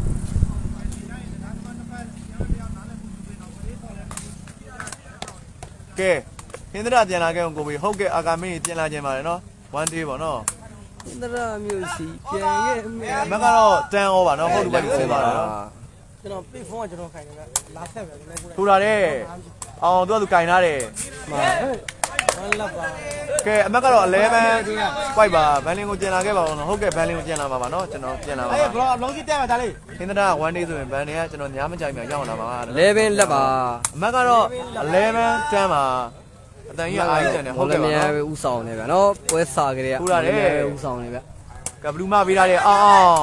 ကဲဟင်္ဒရာပြန်လာခဲ့အောင်ကိုပြီးဟုတ်ကဲ့အာကာမင်းပြန်လာခြင်းပါတယ်နော် one day ပေါ့နော်ဟင်္ဒရာမျိုးစီပြန်ရဲ့မကတော့တန်ဩပါနော်ဟုတ်လူပဲဆင်းပါတော့ကျွန်တော် play phone ကကျွန်တော်ခိုင်နေတာလာဆက်ပဲလိုက်ထိုးတာတဲ့အောင်သူကသူကင်ထားတယ်မှန်ဝမ်းလက်ပါကဲအမက်ကတော့ eleven white ပါဘန်လင်ကိုကျန်လာခဲ့ပါအောင်နော်ဟုတ်ကဲ့ဘန်လင်ကိုကျန်လာပါပါနော်ကျွန်တော်ကျန်လာပါအေးဘလော့လုံးကြီးတက်ပါဒါလေးဟင်္ဒရာ one day ဆိုရင်ဘန်လင်ကကျွန်တော်ညားမကြိုက်မြရောက်လာပါ elevenလက်ပါအမက်ကတော့ eleven တန်းပါအတန်ကြီးအားကြီးတယ်ဟုတ်ကဲ့ပါနော်ပဲဥဆောင်နေဗျာနော်ပွဲစားကြတဲ့ဥဥဆောင်နေဗျကဘလူးမပေးထားတယ်အောင်အောင်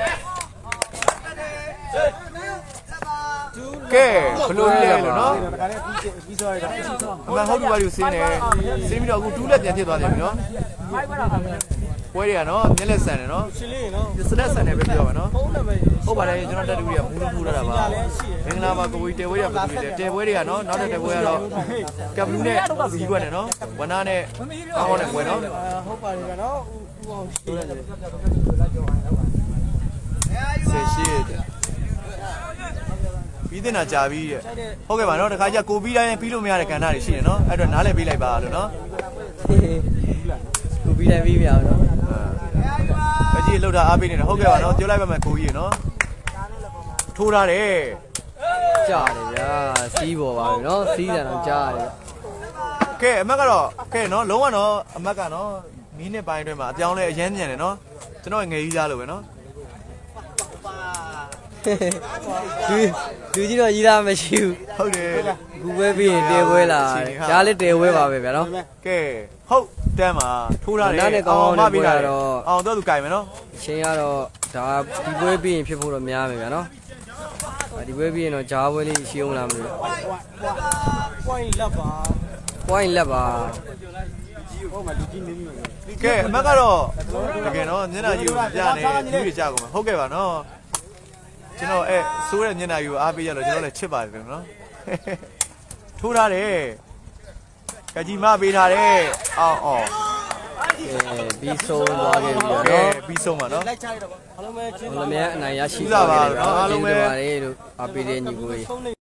ကဲဘလူးလေးလို့နော်ဒါကလည်းပြီးပြီးသွားရတာအမဟုတ်တူပါလို့စင်းတယ်စင်းပြီးတော့အခုတူးလက်ပြန်ဖြစ်သွားတယ်ပြီနော်ပွဲတွေကနော်မျက်လက်ဆန်တယ်နော်ရှင်လေးနော်စလက်ဆန်တယ်ပဲပြောပါနော်ဟုတ်ပါတယ်ကျွန်တော်တက်တူတွေကဘူးလို့ထိုးရတာပါမင်္ဂလာပါကိုကြီးတဲပွဲရပါတူတယ်တဲပွဲတွေကနော်နောက်တဲ့ပွဲကတော့ကဘလူးနဲ့ဇီးကွက်နဲ့နော်ဝနာနဲ့ကောင်းကောင်းနဲ့ပွဲနော်ဟုတ်ပါတယ်ကနော်ဦးအောင်ရှိတယ်ဆက်ရှိတယ်ပြီးတင်တာကြာပြီးတဲ့ဟုတ်ကဲ့ပါနော်တခါကျကိုပြီးတိုင်းပြီးလို့မရတဲ့ကဏ္ဍတွေရှိတယ်နော်အဲ့တော့နားလည်ပေးလိုက်ပါလို့နော်ကိုပြီးတိုင်းပြီးမရအောင်နော်အကြီးလှုပ်တာအားပေးနေတာဟုတ်ကဲ့ပါနော်ပြောလိုက်ပါမယ်ကိုကြီးနော်ထိုးထားတယ်ကြားတယ်ဗျာစီးပေါ်ပါပြီနော်စီးတယ်တော့ကြားတယ်ကဲအမက်ကတော့ကဲနော်လုံးဝတော့အမက်ကနော်မီးနှစ်ပိုင်းအတွင်းမှာအပြောင်းလဲအရမ်းမြန်တယ်နော်ကျွန်တော်ငယ်ကြီးသားလို့ပဲနော်သူသူကြီးတော့ကြီးသားမရှိဘူးဟုတ်တယ်ခုပဲပြီးရင်တဲပွဲလာကြားလေးတဲပွဲပါပဲဗျာနော်ကဲဟုတ်တန်းမှာထိုးထားတယ်အောင်မပြီးတော့အောင်တော့သူကြိုင်မယ်နော်အချင်းကတော့ဒါဒီပွဲပြီးရင်ဖြစ်ဖို့တော့များမယ်ဗျာနော်ဒီပွဲပြီးရင်တော့ဂျားပွဲလေးရှိအောင်လားမလို့ point လက်ပါ point လက်ပါဟုတ်မှလူကြီးနေပြီကဲအမက်ကတော့တကယ်နော်ညနာကြီးကိုပြနေလူတွေကြာကုန်မှာဟုတ်ကဲ့ပါနော်ကျွန်တော်အဲဆိုးတဲ့ညနာကြီးကိုအားပေးရလို့ကျွန်တော်လည်းချစ်ပါတယ်ဗျာနော်ထိုးထားတယ်ကကြီးမပေးထားတယ်အော်အော်အဲပြီးဆုံးသွားခဲ့ပြီနော်ပြီးဆုံးပါနော်လိုက်ချရတော့အားလုံးပဲချင်းအားလုံးပဲအနိုင်ရရှိပါပါတော့အားလုံးပဲလို့အားပေးတဲ့ညီကိုကြီး